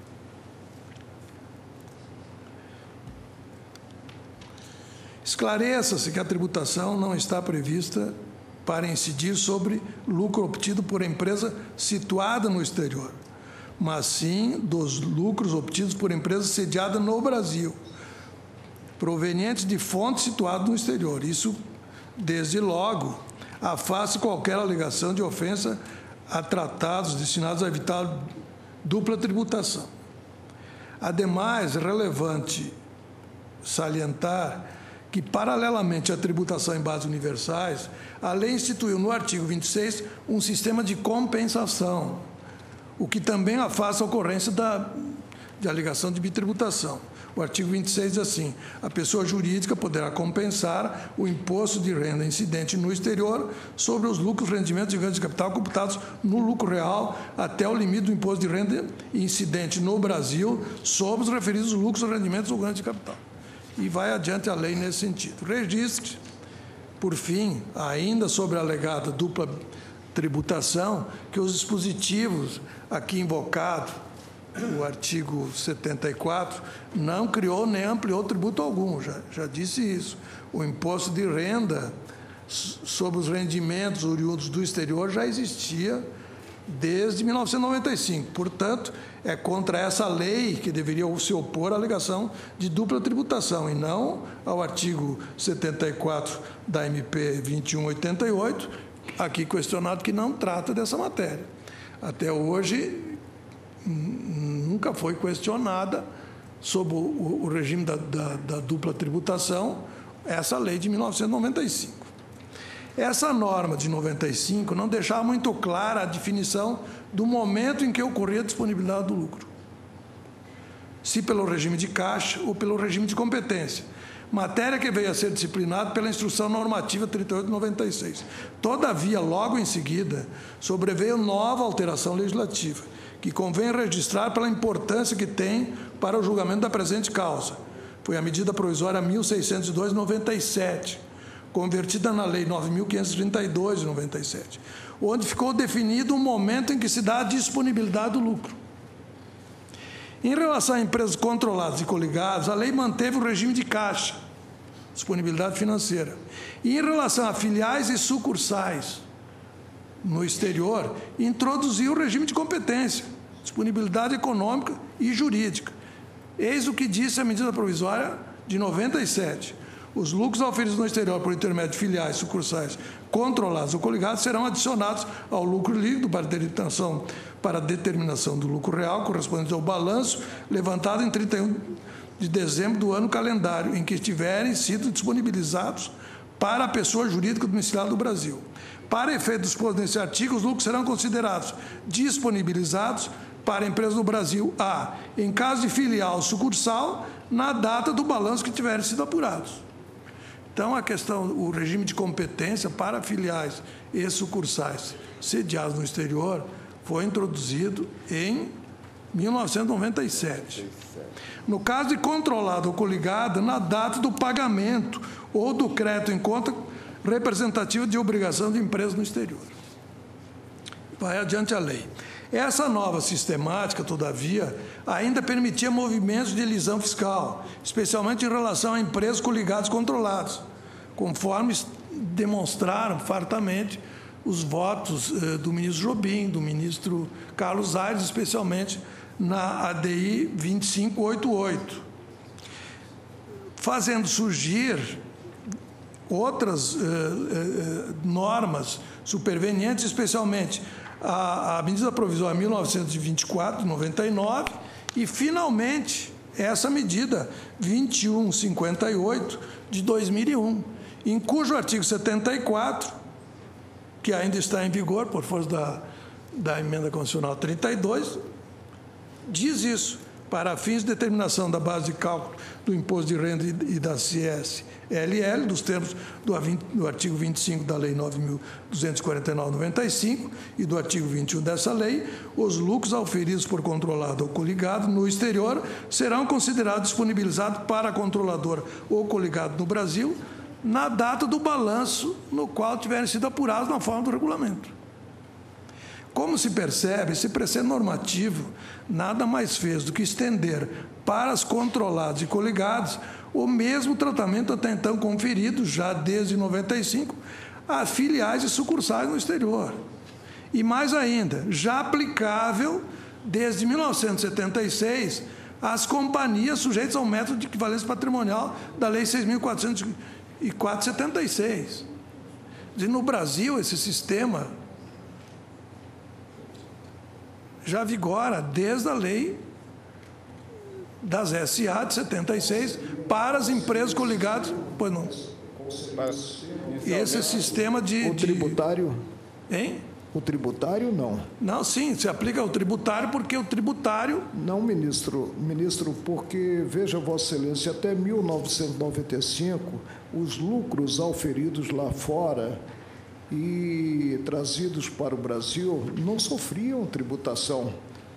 [SPEAKER 3] Esclareça-se que a tributação não está prevista para incidir sobre lucro obtido por empresa situada no exterior, mas sim dos lucros obtidos por empresa sediada no Brasil, provenientes de fontes situadas no exterior. Isso, desde logo, afasta qualquer alegação de ofensa a tratados destinados a evitar dupla tributação. Ademais, é relevante salientar que, paralelamente à tributação em bases universais, a lei instituiu no artigo 26 um sistema de compensação, o que também afasta a ocorrência de alegação de bitributação. O artigo 26 diz assim: a pessoa jurídica poderá compensar o imposto de renda incidente no exterior sobre os lucros, rendimentos e ganhos de capital computados no lucro real até o limite do imposto de renda incidente no Brasil sobre os referidos lucros, rendimentos ou ganhos de capital. E vai adiante a lei nesse sentido. Registre, por fim, ainda sobre a alegada dupla tributação, que os dispositivos aqui invocados, o artigo 74, não criou nem ampliou tributo algum, já disse isso. O imposto de renda sobre os rendimentos oriundos do exterior já existia desde 1995. Portanto, é contra essa lei que deveria se opor à alegação de dupla tributação, e não ao artigo 74 da MP 2188, aqui questionado, que não trata dessa matéria. Até hoje, nunca foi questionada sobre o regime da dupla tributação essa lei de 1995. Essa norma de 95 não deixava muito clara a definição do momento em que ocorria a disponibilidade do lucro, se pelo regime de caixa ou pelo regime de competência, matéria que veio a ser disciplinada pela Instrução Normativa 38/96. Todavia, logo em seguida, sobreveio nova alteração legislativa, que convém registrar pela importância que tem para o julgamento da presente causa. Foi a medida provisória 1602/97, convertida na Lei 9.532 de 97, onde ficou definido o momento em que se dá a disponibilidade do lucro. Em relação a empresas controladas e coligadas, a lei manteve o regime de caixa, disponibilidade financeira. E em relação a filiais e sucursais no exterior, introduziu o regime de competência, disponibilidade econômica e jurídica. Eis o que disse a medida provisória de 97. Os lucros auferidos no exterior por intermédio de filiais, sucursais, controlados ou coligados serão adicionados ao lucro líquido para determinação do lucro real correspondente ao balanço levantado em 31 de dezembro do ano calendário em que tiverem sido disponibilizados para a pessoa jurídica domiciliada do Brasil. Para efeito disposto nesse artigo, os lucros serão considerados disponibilizados para a empresa do Brasil em caso de filial ou sucursal, na data do balanço que tiverem sido apurados. Então, a questão, o regime de competência para filiais e sucursais sediados no exterior foi introduzido em 1997. No caso de controlado ou coligado, na data do pagamento ou do crédito em conta representativa de obrigação de empresa no exterior. Vai adiante a lei. Essa nova sistemática, todavia, ainda permitia movimentos de elisão fiscal, especialmente em relação a empresas coligadas controladas, conforme demonstraram fartamente os votos do ministro Jobim, do ministro Carlos Aires, especialmente na ADI 2588, fazendo surgir outras normas supervenientes, especialmente a medida provisória 1924, 99, e, finalmente, essa medida 2158, de 2001, em cujo artigo 74, que ainda está em vigor por força da emenda constitucional 32, diz isso: para fins de determinação da base de cálculo do Imposto de Renda e da CSLL, dos termos do artigo 25 da Lei 9.249/95 e do artigo 21 dessa lei, os lucros auferidos por controlado ou coligado no exterior serão considerados disponibilizados para controlador ou coligado no Brasil na data do balanço no qual tiverem sido apurados na forma do regulamento. Como se percebe, esse preceito normativo nada mais fez do que estender para os controlados e coligados o mesmo tratamento até então conferido, já desde 95, a filiais e sucursais no exterior. E mais ainda, já aplicável desde 1976 às companhias sujeitas ao método de equivalência patrimonial da Lei 6.404/76. No Brasil, esse sistema já vigora desde a lei das SA de 76 para as empresas coligadas. Pois não. Esse sistema de...
[SPEAKER 2] O tributário?
[SPEAKER 3] Hein?
[SPEAKER 2] O tributário, não.
[SPEAKER 3] Não, sim, se aplica ao tributário, porque o tributário...
[SPEAKER 2] Não, ministro, porque, veja, Vossa Excelência, até 1995, os lucros auferidos lá fora e trazidos para o Brasil não sofriam tributação.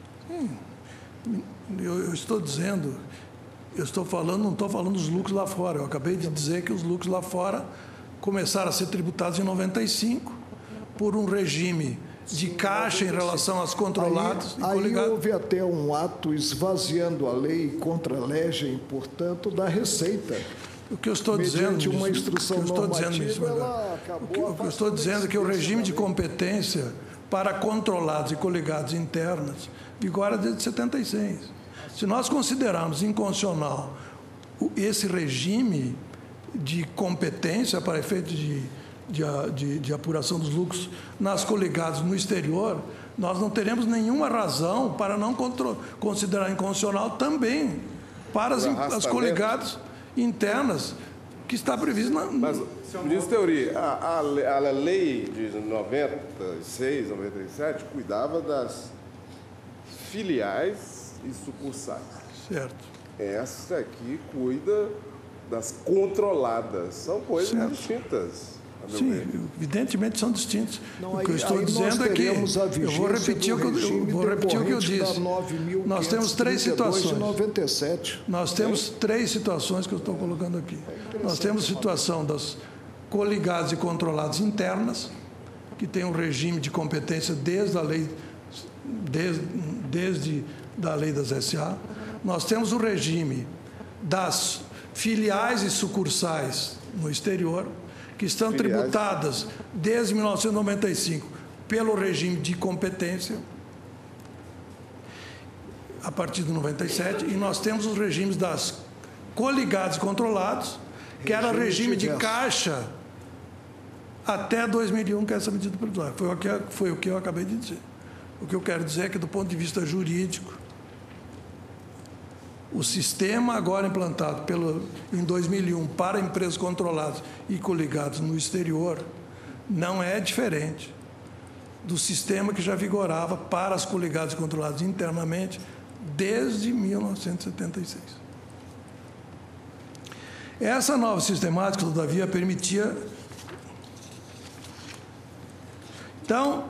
[SPEAKER 3] Eu estou dizendo, não estou falando dos lucros lá fora. Eu acabei de dizer que os lucros lá fora começaram a ser tributados em 95 por um regime de caixa em relação aos controlados e coligados.
[SPEAKER 2] Aí houve até um ato esvaziando a lei contra a legem, portanto, da Receita.
[SPEAKER 3] O que eu estou dizendo,
[SPEAKER 2] uma instrução
[SPEAKER 3] o que eu estou dizendo é que o regime de competência para controlados e coligados internos vigora desde 76. Se nós considerarmos inconstitucional esse regime de competência para efeito de apuração dos lucros nas coligadas no exterior, nós não teremos nenhuma razão para não considerar inconstitucional também para as coligadas internas, que está previsto na...
[SPEAKER 1] Mas, ministro Teori, a lei de 96, 97, cuidava das filiais e sucursais.
[SPEAKER 3] Certo.
[SPEAKER 1] Essa aqui cuida das controladas. São coisas distintas.
[SPEAKER 3] Sim, evidentemente são distintos. O que eu estou dizendo é que eu vou repetir o que eu disse. Nós temos três situações.
[SPEAKER 2] 97.
[SPEAKER 3] Nós temos três situações que eu estou colocando aqui. Nós temos a situação das coligadas e controladas internas, que tem um regime de competência desde a lei das SA. Nós temos o regime das filiais e sucursais no exterior, que estão tributadas desde 1995 pelo regime de competência, a partir de 97, e nós temos os regimes das coligados e controlados, que era regime de caixa até 2001, que é essa medida provisória. Foi o que eu acabei de dizer. O que eu quero dizer é que, do ponto de vista jurídico, o sistema agora implantado em 2001 para empresas controladas e coligadas no exterior não é diferente do sistema que já vigorava para as coligadas e controladas internamente desde 1976. Essa nova sistemática, todavia, permitia... Então,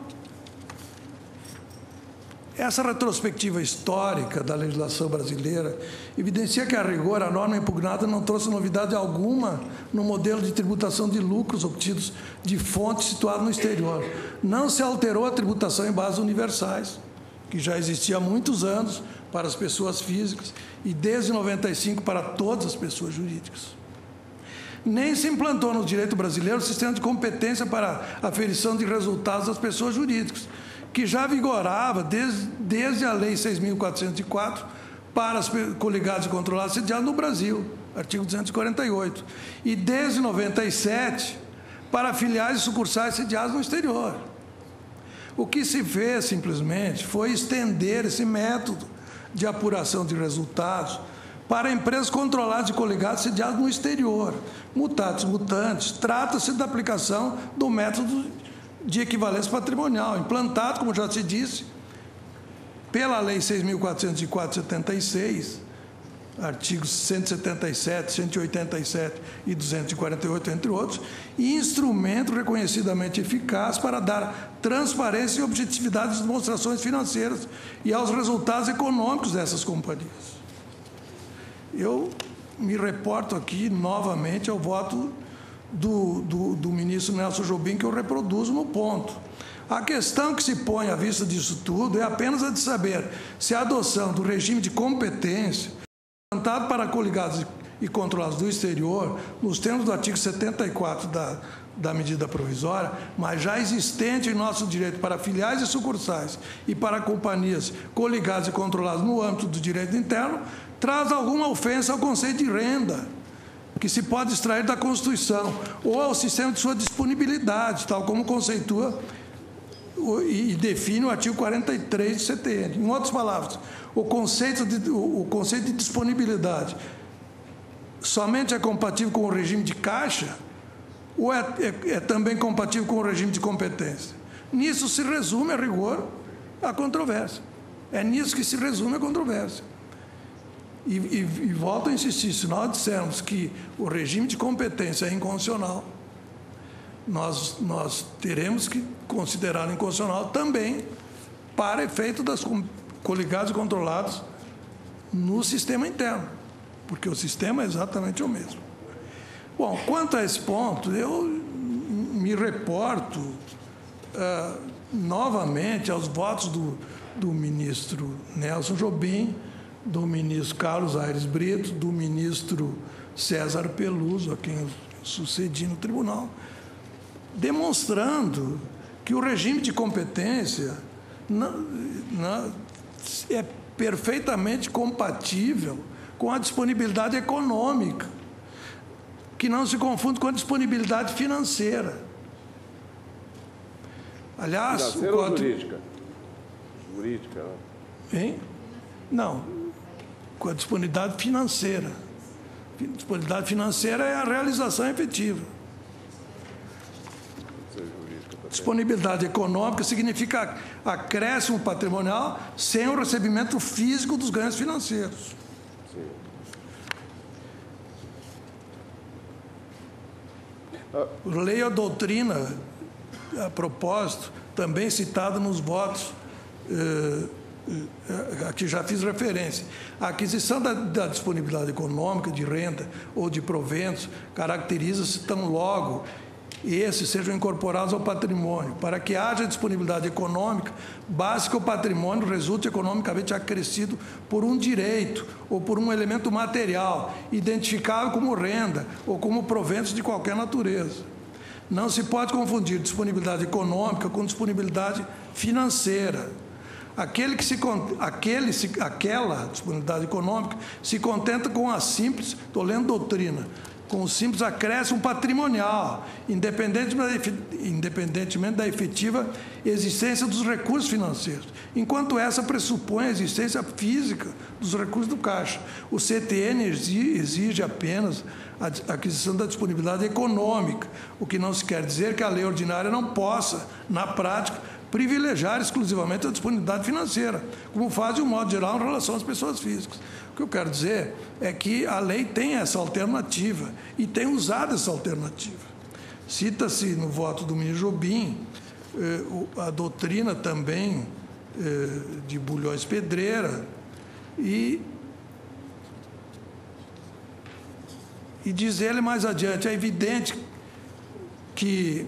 [SPEAKER 3] essa retrospectiva histórica da legislação brasileira evidencia que, a rigor, a norma impugnada não trouxe novidade alguma no modelo de tributação de lucros obtidos de fontes situadas no exterior. Não se alterou a tributação em bases universais, que já existia há muitos anos para as pessoas físicas e desde 95 para todas as pessoas jurídicas. Nem se implantou no direito brasileiro o sistema de competência para a aferição de resultados das pessoas jurídicas, que já vigorava desde a Lei 6.404 para as coligadas e controladas sediadas no Brasil, artigo 248, e desde 97 para filiais e sucursais sediadas no exterior. O que se fez, simplesmente, foi estender esse método de apuração de resultados para empresas controladas e coligadas sediadas no exterior. Mutatis mutandis, trata-se da aplicação do método de equivalência patrimonial, implantado, como já se disse, pela Lei 6.404/76, artigos 177, 187 e 248, entre outros, e instrumento reconhecidamente eficaz para dar transparência e objetividade às demonstrações financeiras e aos resultados econômicos dessas companhias. Eu me reporto aqui novamente ao voto do ministro Nelson Jobim, que eu reproduzo no ponto. A questão que se põe à vista disso tudo é apenas a de saber se a adoção do regime de competência implantado para coligados e controlados do exterior, nos termos do artigo 74 da medida provisória, mas já existente em nosso direito para filiais e sucursais e para companhias coligadas e controladas no âmbito do direito interno, traz alguma ofensa ao conceito de renda, que se pode extrair da Constituição, ou ao sistema de sua disponibilidade, tal como conceitua e define o artigo 43 do CTN. Em outras palavras, o conceito de disponibilidade somente é compatível com o regime de caixa ou é também compatível com o regime de competência? Nisso se resume, a rigor, a controvérsia. É nisso que se resume a controvérsia. E volto a insistir, se nós dissermos que o regime de competência é inconstitucional, nós teremos que considerar inconstitucional também para efeito das coligados e controlados no sistema interno, porque o sistema é exatamente o mesmo. Bom, quanto a esse ponto, eu me reporto novamente aos votos do ministro Nelson Jobim, do ministro Carlos Aires Brito, do ministro César Peluso, a quem eu sucedi no tribunal, demonstrando que o regime de competência é perfeitamente compatível com a disponibilidade econômica, que não se confunde com a disponibilidade financeira. Aliás...
[SPEAKER 1] Financeira ou jurídica? Jurídica, né?
[SPEAKER 3] Hein? Não, com a disponibilidade financeira. Disponibilidade financeira é a realização efetiva. Disponibilidade econômica significa acréscimo patrimonial sem o recebimento físico dos ganhos financeiros. Leia a doutrina, a propósito, também citada nos votos a que já fiz referência. A aquisição da disponibilidade econômica, de renda ou de proventos, caracteriza-se tão logo esses sejam incorporados ao patrimônio. Para que haja disponibilidade econômica, basta que o patrimônio resulte economicamente acrescido por um direito ou por um elemento material, identificável como renda ou como proventos de qualquer natureza. Não se pode confundir disponibilidade econômica com disponibilidade financeira. Aquela disponibilidade econômica se contenta com a simples, estou lendo doutrina, com o simples acréscimo patrimonial, independentemente da efetiva existência dos recursos financeiros, enquanto essa pressupõe a existência física dos recursos do caixa. O CTN exige apenas a aquisição da disponibilidade econômica, o que não se quer dizer que a lei ordinária não possa, na prática, privilegiar exclusivamente a disponibilidade financeira, como faz de um modo geral em relação às pessoas físicas. O que eu quero dizer é que a lei tem essa alternativa e tem usado essa alternativa. Cita-se no voto do ministro Jobim a doutrina também de Bulhões Pedreira e diz ele mais adiante, é evidente que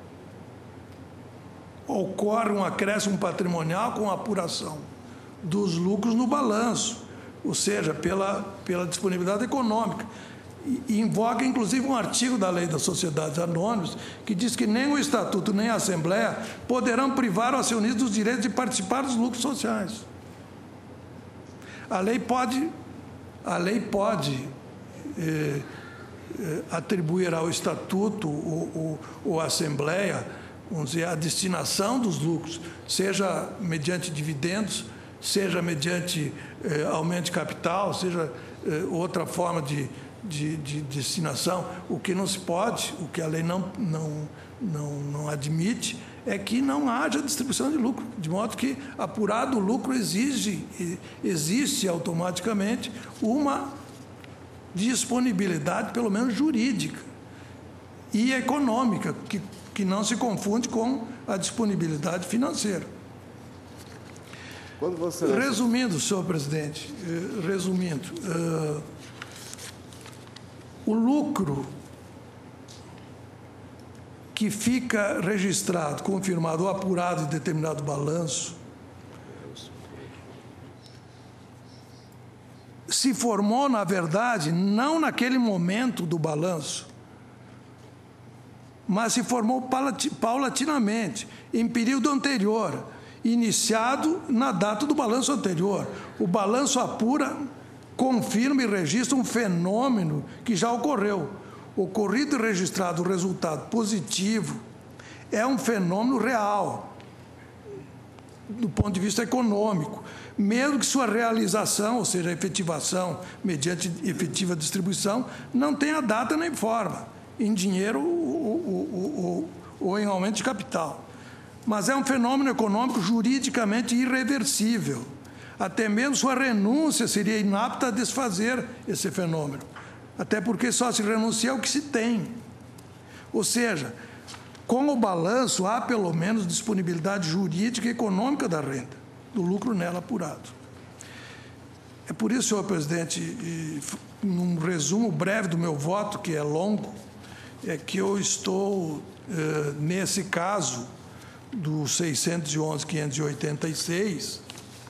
[SPEAKER 3] ocorre um acréscimo patrimonial com a apuração dos lucros no balanço, ou seja, pela disponibilidade econômica. E invoca, inclusive, um artigo da Lei das Sociedades Anônimas que diz que nem o Estatuto nem a Assembleia poderão privar o acionista dos direitos de participar dos lucros sociais. A lei pode atribuir ao Estatuto ou à Assembleia, vamos dizer, a destinação dos lucros, seja mediante dividendos, seja mediante aumento de capital, seja outra forma de destinação. O que não se pode, o que a lei não admite, é que não haja distribuição de lucro, de modo que, apurado o lucro, existe automaticamente uma disponibilidade, pelo menos jurídica e econômica, que não se confunde com a disponibilidade financeira.
[SPEAKER 1] Quando você...
[SPEAKER 3] Resumindo, senhor presidente, o lucro que fica registrado, confirmado ou apurado em determinado balanço, se formou, na verdade, não naquele momento do balanço, mas se formou paulatinamente, em período anterior, iniciado na data do balanço anterior. O balanço apura, confirma e registra um fenômeno que já ocorreu. Ocorrido e registrado o resultado positivo é um fenômeno real, do ponto de vista econômico, mesmo que sua realização, ou seja, a efetivação mediante efetiva distribuição, não tenha data nem forma, em dinheiro ou em aumento de capital. Mas é um fenômeno econômico juridicamente irreversível. Até mesmo sua renúncia seria inapta a desfazer esse fenômeno. Até porque só se renuncia ao que se tem. Ou seja, com o balanço há pelo menos disponibilidade jurídica e econômica da renda, do lucro nela apurado. É por isso, senhor presidente, num resumo breve do meu voto, que é longo, é que eu estou, nesse caso, do 611.586,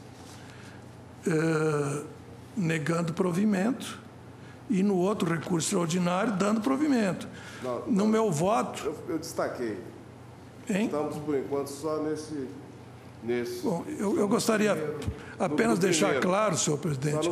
[SPEAKER 3] negando provimento, e no outro recurso extraordinário, dando provimento. No meu voto...
[SPEAKER 1] Eu destaquei.
[SPEAKER 3] Hein?
[SPEAKER 1] Estamos, por enquanto, só nesse...
[SPEAKER 3] Bom, eu gostaria apenas de deixar claro, senhor presidente,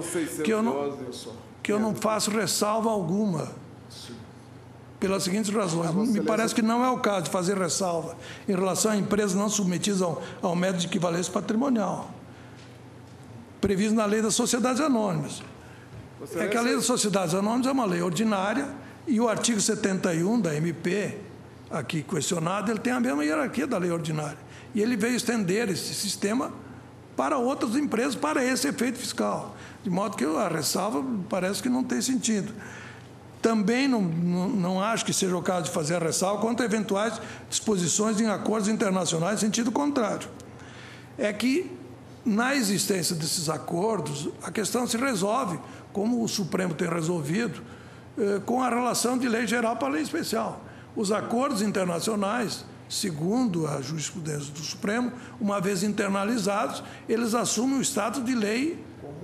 [SPEAKER 3] que eu não faço ressalva alguma, pelas seguintes razões. Me parece que não é o caso de fazer ressalva em relação a empresas não submetidas ao método de equivalência patrimonial, previsto na Lei das Sociedades Anônimas. É que a Lei das Sociedades Anônimas é uma lei ordinária e o artigo 71 da MP, aqui questionado, ele tem a mesma hierarquia da lei ordinária. E ele veio estender esse sistema para outras empresas, para esse efeito fiscal. De modo que a ressalva parece que não tem sentido. Também não acho que seja o caso de fazer a ressalva quanto a eventuais disposições em acordos internacionais em sentido contrário. É que, na existência desses acordos, a questão se resolve, como o Supremo tem resolvido, com a relação de lei geral para a lei especial. Os acordos internacionais, segundo a jurisprudência do Supremo, uma vez internalizados, eles assumem o status de lei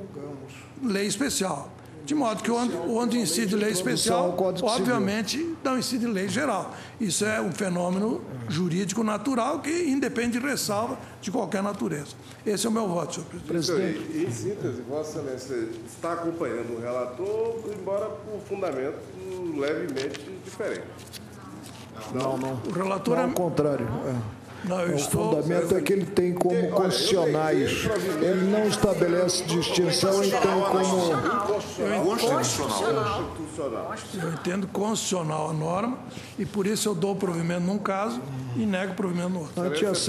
[SPEAKER 3] especial. De modo que onde incide lei especial, obviamente, não incide lei geral. Isso é um fenômeno jurídico natural que independe de ressalva de qualquer natureza. Esse é o meu voto, senhor presidente.
[SPEAKER 1] Em síntese, Vossa Excelência está acompanhando o relator, embora por fundamento levemente diferente.
[SPEAKER 2] Não.
[SPEAKER 3] O relator
[SPEAKER 2] ao contrário. O fundamento é que ele tem como constitucionar isso. Ele não estabelece distinção, ele tem como...
[SPEAKER 3] Constitucional. Eu entendo constitucional a norma e por isso eu dou provimento num caso e nego provimento no outro.
[SPEAKER 2] Ante a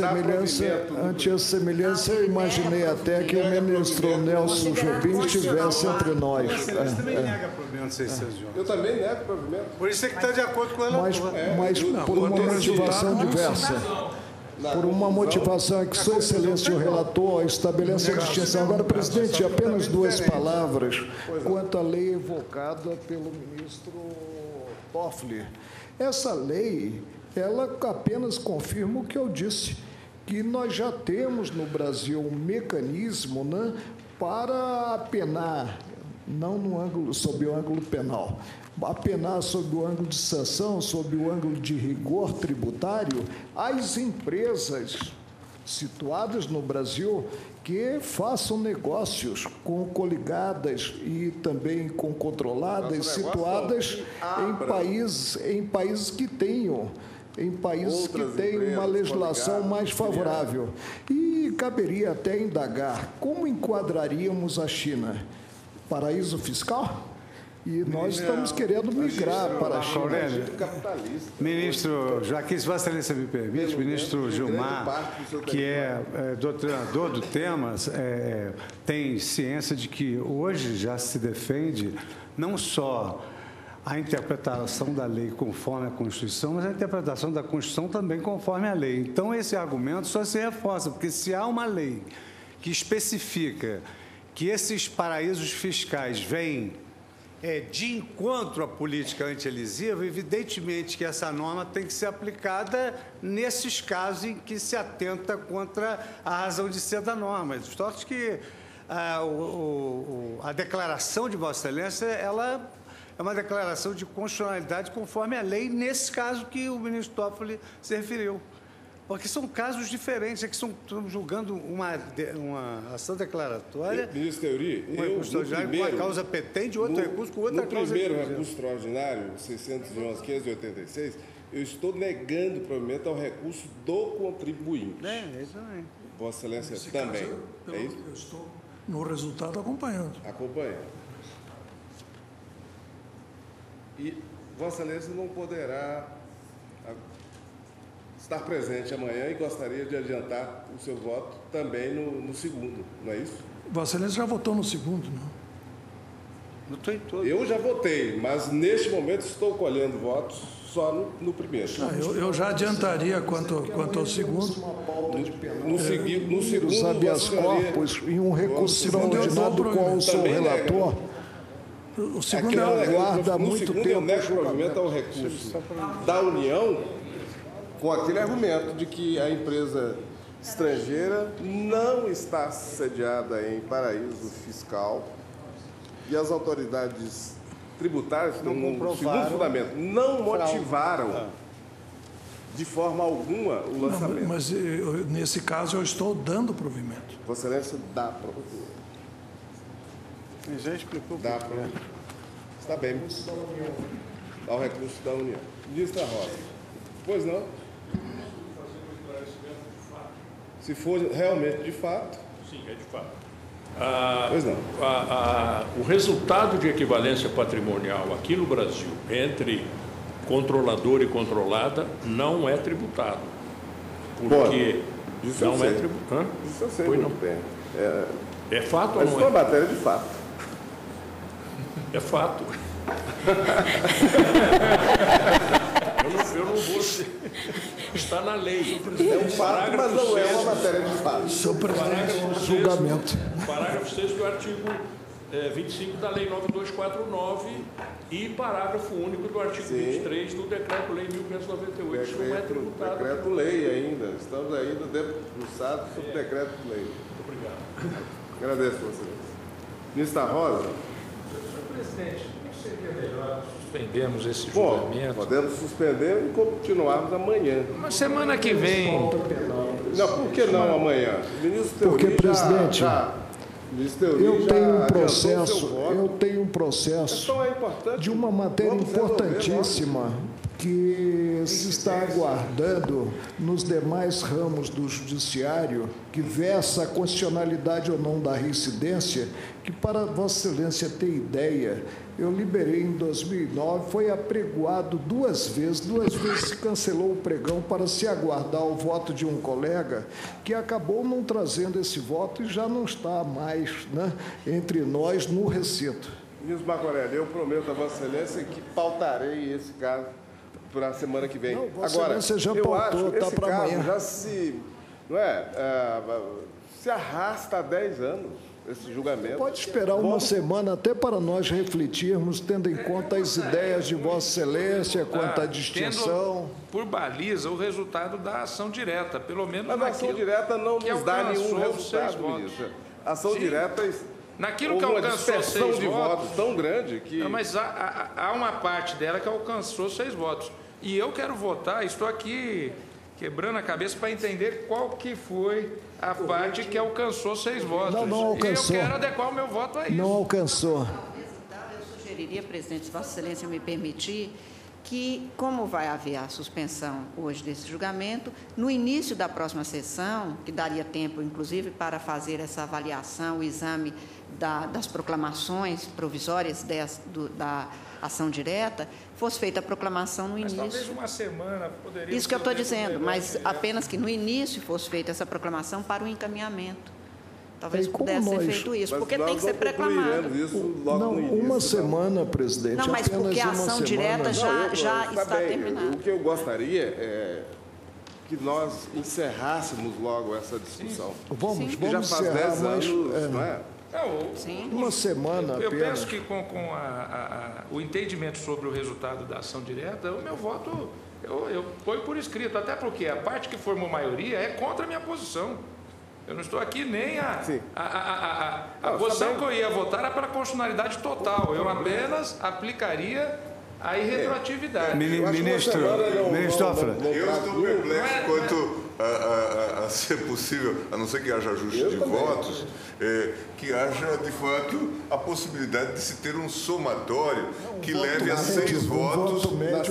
[SPEAKER 2] semelhança, eu imaginei até que o ministro Nelson Jobim estivesse entre nós.
[SPEAKER 8] Você também nega provimento 611.
[SPEAKER 1] Eu também nego provimento.
[SPEAKER 8] Por isso é que está de acordo com ela.
[SPEAKER 2] Mas por uma motivação diversa. Por uma motivação que Sua Excelência o relator estabelece a distinção. Agora, presidente, apenas duas palavras quanto à lei evocada pelo ministro Toffoli. Essa lei, ela apenas confirma o que eu disse, que nós já temos no Brasil um mecanismo, né, para apenar, não no ângulo, sob o ângulo penal, apenar sob o ângulo de sanção, sob o ângulo de rigor tributário, as empresas situadas no Brasil que façam negócios com coligadas e também com controladas, situadas em países que tenham uma legislação mais favorável. E caberia até indagar como enquadraríamos a China? Paraíso fiscal? E nós estamos querendo migrar para a China.
[SPEAKER 8] Ministro, já que Vossa Excelência me permite, ministro Gilmar, que é doutrinador do tema, tem ciência de que hoje já se defende não só a interpretação da lei conforme a Constituição, mas a interpretação da Constituição também conforme a lei. Então, esse argumento só se reforça, porque se há uma lei que especifica que esses paraísos fiscais vêm de encontro à política anti-elisiva, evidentemente que essa norma tem que ser aplicada nesses casos em que se atenta contra a razão de ser da norma. De sorte que a declaração de Vossa Excelência, ela é uma declaração de constitucionalidade conforme a lei, nesse caso que o ministro Toffoli se referiu. Porque são casos diferentes, é que estamos julgando uma ação declaratória,
[SPEAKER 1] ministro Theory,
[SPEAKER 8] com uma causa petente, outro recurso com outra causa.
[SPEAKER 1] No primeiro recurso extraordinário, 611.586, eu estou negando o provimento ao recurso do contribuinte.
[SPEAKER 8] É isso aí.
[SPEAKER 1] Vossa Excelência
[SPEAKER 3] Nesse
[SPEAKER 1] também.
[SPEAKER 3] caso,
[SPEAKER 1] É isso?
[SPEAKER 3] Eu estou no resultado acompanhando.
[SPEAKER 1] Acompanhando. E Vossa Excelência não poderá estar presente amanhã e gostaria de adiantar o seu voto também no segundo, não é isso?
[SPEAKER 3] Vossa Excelência já votou no segundo, não?
[SPEAKER 8] Votou em todo.
[SPEAKER 1] Eu já votei, mas neste momento estou colhendo votos só no primeiro.
[SPEAKER 3] Eu já adiantaria quanto ao segundo.
[SPEAKER 1] No segundo,
[SPEAKER 2] os habeas corpus e um recurso extraordinário do qual eu sou relator.
[SPEAKER 3] O segundo
[SPEAKER 2] aguarda muito tempo.
[SPEAKER 1] Eu nego o provimento ao recurso da União com aquele argumento de que a empresa estrangeira não está sediada em paraíso fiscal e as autoridades tributárias, segundo fundamento, não motivaram de forma alguma o lançamento.
[SPEAKER 3] Não, mas nesse caso eu estou dando provimento.
[SPEAKER 1] Vossa Excelência dá provimento.
[SPEAKER 8] Já explicou.
[SPEAKER 1] Dá provimento. Está bem. Ao recurso da União. Ministra Rosa. Pois não? Se for realmente de fato.
[SPEAKER 9] Sim, é de fato.
[SPEAKER 1] Pois não.
[SPEAKER 9] O resultado de equivalência patrimonial aqui no Brasil entre controlador e controlada não é tributado. Porque
[SPEAKER 1] isso
[SPEAKER 9] não é tributado.
[SPEAKER 1] Isso eu sei
[SPEAKER 9] Pois
[SPEAKER 1] muito bem.
[SPEAKER 9] É fato
[SPEAKER 1] mas
[SPEAKER 9] ou
[SPEAKER 1] isso
[SPEAKER 9] não
[SPEAKER 1] é uma matéria de fato.
[SPEAKER 9] É fato. Eu não vou ser. Está na lei.
[SPEAKER 1] É um fato, mas não é uma matéria de fato.
[SPEAKER 3] Senhor presidente, julgamento.
[SPEAKER 9] Parágrafo 6º do artigo 25 da Lei 9249 e parágrafo único do artigo 23 do Decreto-Lei 1598. Isso não é tributado.
[SPEAKER 1] Decreto-Lei ainda. Estamos ainda debruçados sobre decreto-lei.
[SPEAKER 9] Muito obrigado.
[SPEAKER 1] Agradeço, Vossa Excelência. Ministra Rosa.
[SPEAKER 5] Senhor presidente, não seria melhor suspendermos esse
[SPEAKER 1] Bom,
[SPEAKER 5] julgamento?
[SPEAKER 1] podemos suspender e continuarmos amanhã.
[SPEAKER 5] Uma semana que vem.
[SPEAKER 1] Não, por que não amanhã? Ministro
[SPEAKER 2] Porque,
[SPEAKER 1] Theory
[SPEAKER 2] presidente, eu tenho um processo
[SPEAKER 1] Então é importante.
[SPEAKER 2] de uma matéria
[SPEAKER 1] Vamos resolver
[SPEAKER 2] importantíssima que se está aguardando nos demais ramos do judiciário, que versa a constitucionalidade ou não da reincidência, que, para Vossa Excelência ter ideia, eu liberei em 2009, foi apregoado duas vezes se cancelou o pregão para se aguardar o voto de um colega que acabou não trazendo esse voto e já não está mais, né, entre nós no recinto.
[SPEAKER 1] Ministro Marco Aurélio, eu prometo a Vossa Excelência que pautarei esse caso para a semana que vem.
[SPEAKER 2] Não, Vossa
[SPEAKER 1] Agora,
[SPEAKER 2] Excelência já
[SPEAKER 1] eu
[SPEAKER 2] pautou,
[SPEAKER 1] acho
[SPEAKER 2] tá
[SPEAKER 1] esse
[SPEAKER 2] para
[SPEAKER 1] caso
[SPEAKER 2] amanhã.
[SPEAKER 1] já se arrasta há 10 anos, esse julgamento.
[SPEAKER 2] Pode esperar uma semana até para nós refletirmos, tendo em conta as ideias de Vossa Excelência quanto à distinção.
[SPEAKER 5] Tendo por baliza o resultado da ação direta, pelo menos
[SPEAKER 1] Mas a ação
[SPEAKER 5] naquilo
[SPEAKER 1] direta não
[SPEAKER 5] que
[SPEAKER 1] nos dá nenhum
[SPEAKER 5] alcançou os 6
[SPEAKER 1] resultado,
[SPEAKER 5] votos.
[SPEAKER 1] ministro. A ação
[SPEAKER 5] Sim.
[SPEAKER 1] direta
[SPEAKER 5] Naquilo que
[SPEAKER 1] houve uma
[SPEAKER 5] alcançou
[SPEAKER 1] dispersão
[SPEAKER 5] 6
[SPEAKER 1] de votos tão grande que...
[SPEAKER 5] Não, mas há uma parte dela que alcançou 6 votos. E eu quero votar, estou aqui quebrando a cabeça para entender qual que foi a parte que alcançou 6 votos.
[SPEAKER 2] Não alcançou.
[SPEAKER 5] E eu quero adequar o meu voto a isso.
[SPEAKER 2] Não alcançou.
[SPEAKER 4] Eu sugeriria, presidente, se Vossa Excelência me permitir, que, como vai haver a suspensão hoje desse julgamento, no início da próxima sessão, que daria tempo, inclusive, para fazer essa avaliação, o exame das proclamações provisórias da ação direta, fosse feita a proclamação no início.
[SPEAKER 5] Mas talvez uma semana poderia...
[SPEAKER 4] Isso que eu estou dizendo, mas apenas que no início fosse feita essa proclamação para o encaminhamento. Talvez pudesse ser feito isso, porque tem que ser proclamado.
[SPEAKER 2] Não, uma semana, presidente.
[SPEAKER 4] Não, mas porque a ação direta já está terminada.
[SPEAKER 1] O que eu gostaria é que nós encerrássemos logo essa discussão.
[SPEAKER 2] Vamos
[SPEAKER 1] já faz
[SPEAKER 2] encerrar,
[SPEAKER 1] 10 anos, não é?
[SPEAKER 4] Sim.
[SPEAKER 2] Uma semana
[SPEAKER 5] Eu
[SPEAKER 2] apenas.
[SPEAKER 5] penso que com o entendimento sobre o resultado da ação direta, o meu voto eu ponho por escrito, até porque a parte que formou maioria é contra a minha posição. Eu não estou aqui nem a posição que eu ia votar era para a constitucionalidade total. Eu apenas aplicaria a irretroatividade.
[SPEAKER 8] Ministro Toffoli.
[SPEAKER 6] Eu estou perplexo quanto a ser possível, a não ser que haja ajuste de votos, que haja, de fato, a possibilidade de se ter um somatório que leve a 6 votos.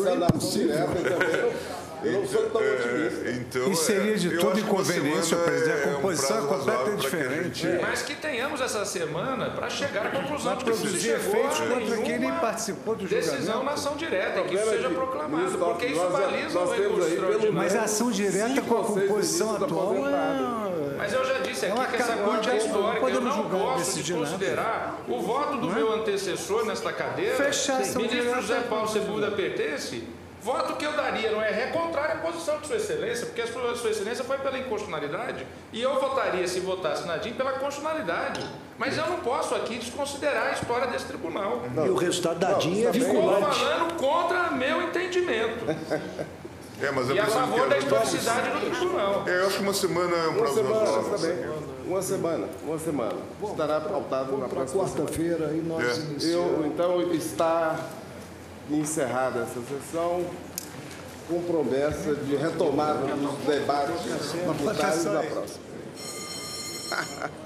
[SPEAKER 1] Eu não sou tão otimista.
[SPEAKER 6] Então,
[SPEAKER 8] E seria de toda inconveniência, presidente, a composição é completamente diferente.
[SPEAKER 5] Mas que tenhamos essa semana para chegar à conclusão de que
[SPEAKER 8] produzir
[SPEAKER 5] se chegou
[SPEAKER 8] efeitos
[SPEAKER 5] a
[SPEAKER 8] contra quem nem
[SPEAKER 5] nenhuma
[SPEAKER 8] participou do
[SPEAKER 5] decisão
[SPEAKER 8] julgamento.
[SPEAKER 5] na ação direta, e que isso seja proclamado, porque isso
[SPEAKER 1] nós
[SPEAKER 5] baliza o
[SPEAKER 1] temos
[SPEAKER 5] recurso
[SPEAKER 1] aí, pelo
[SPEAKER 5] extraordinário.
[SPEAKER 8] Mas a ação direta com a composição atual
[SPEAKER 5] Mas eu já disse aqui que essa corte é histórica. Eu não gosto de considerar o voto do meu antecessor nesta cadeira, ministro José Paulo Sepúlveda pertence, voto que eu daria, não é contrário à posição de Sua Excelência, porque a Sua Excelência foi pela inconstitucionalidade e eu votaria, se votasse na DIN, pela constitucionalidade. Mas eu não posso aqui desconsiderar a história desse tribunal.
[SPEAKER 7] E o resultado da DIN é
[SPEAKER 5] Estou
[SPEAKER 7] vinculante.
[SPEAKER 5] falando contra meu entendimento.
[SPEAKER 6] Mas eu
[SPEAKER 5] E a
[SPEAKER 6] preciso
[SPEAKER 5] favor
[SPEAKER 6] que
[SPEAKER 5] da
[SPEAKER 6] haja
[SPEAKER 5] historicidade do tribunal.
[SPEAKER 6] Eu acho que uma semana é um prazo razoável.
[SPEAKER 1] Uma semana. Estará pautado na próxima
[SPEAKER 2] quarta-feira e nós iniciamos.
[SPEAKER 1] Então, está encerrada essa sessão com promessa de retomada dos debates tributários na próxima.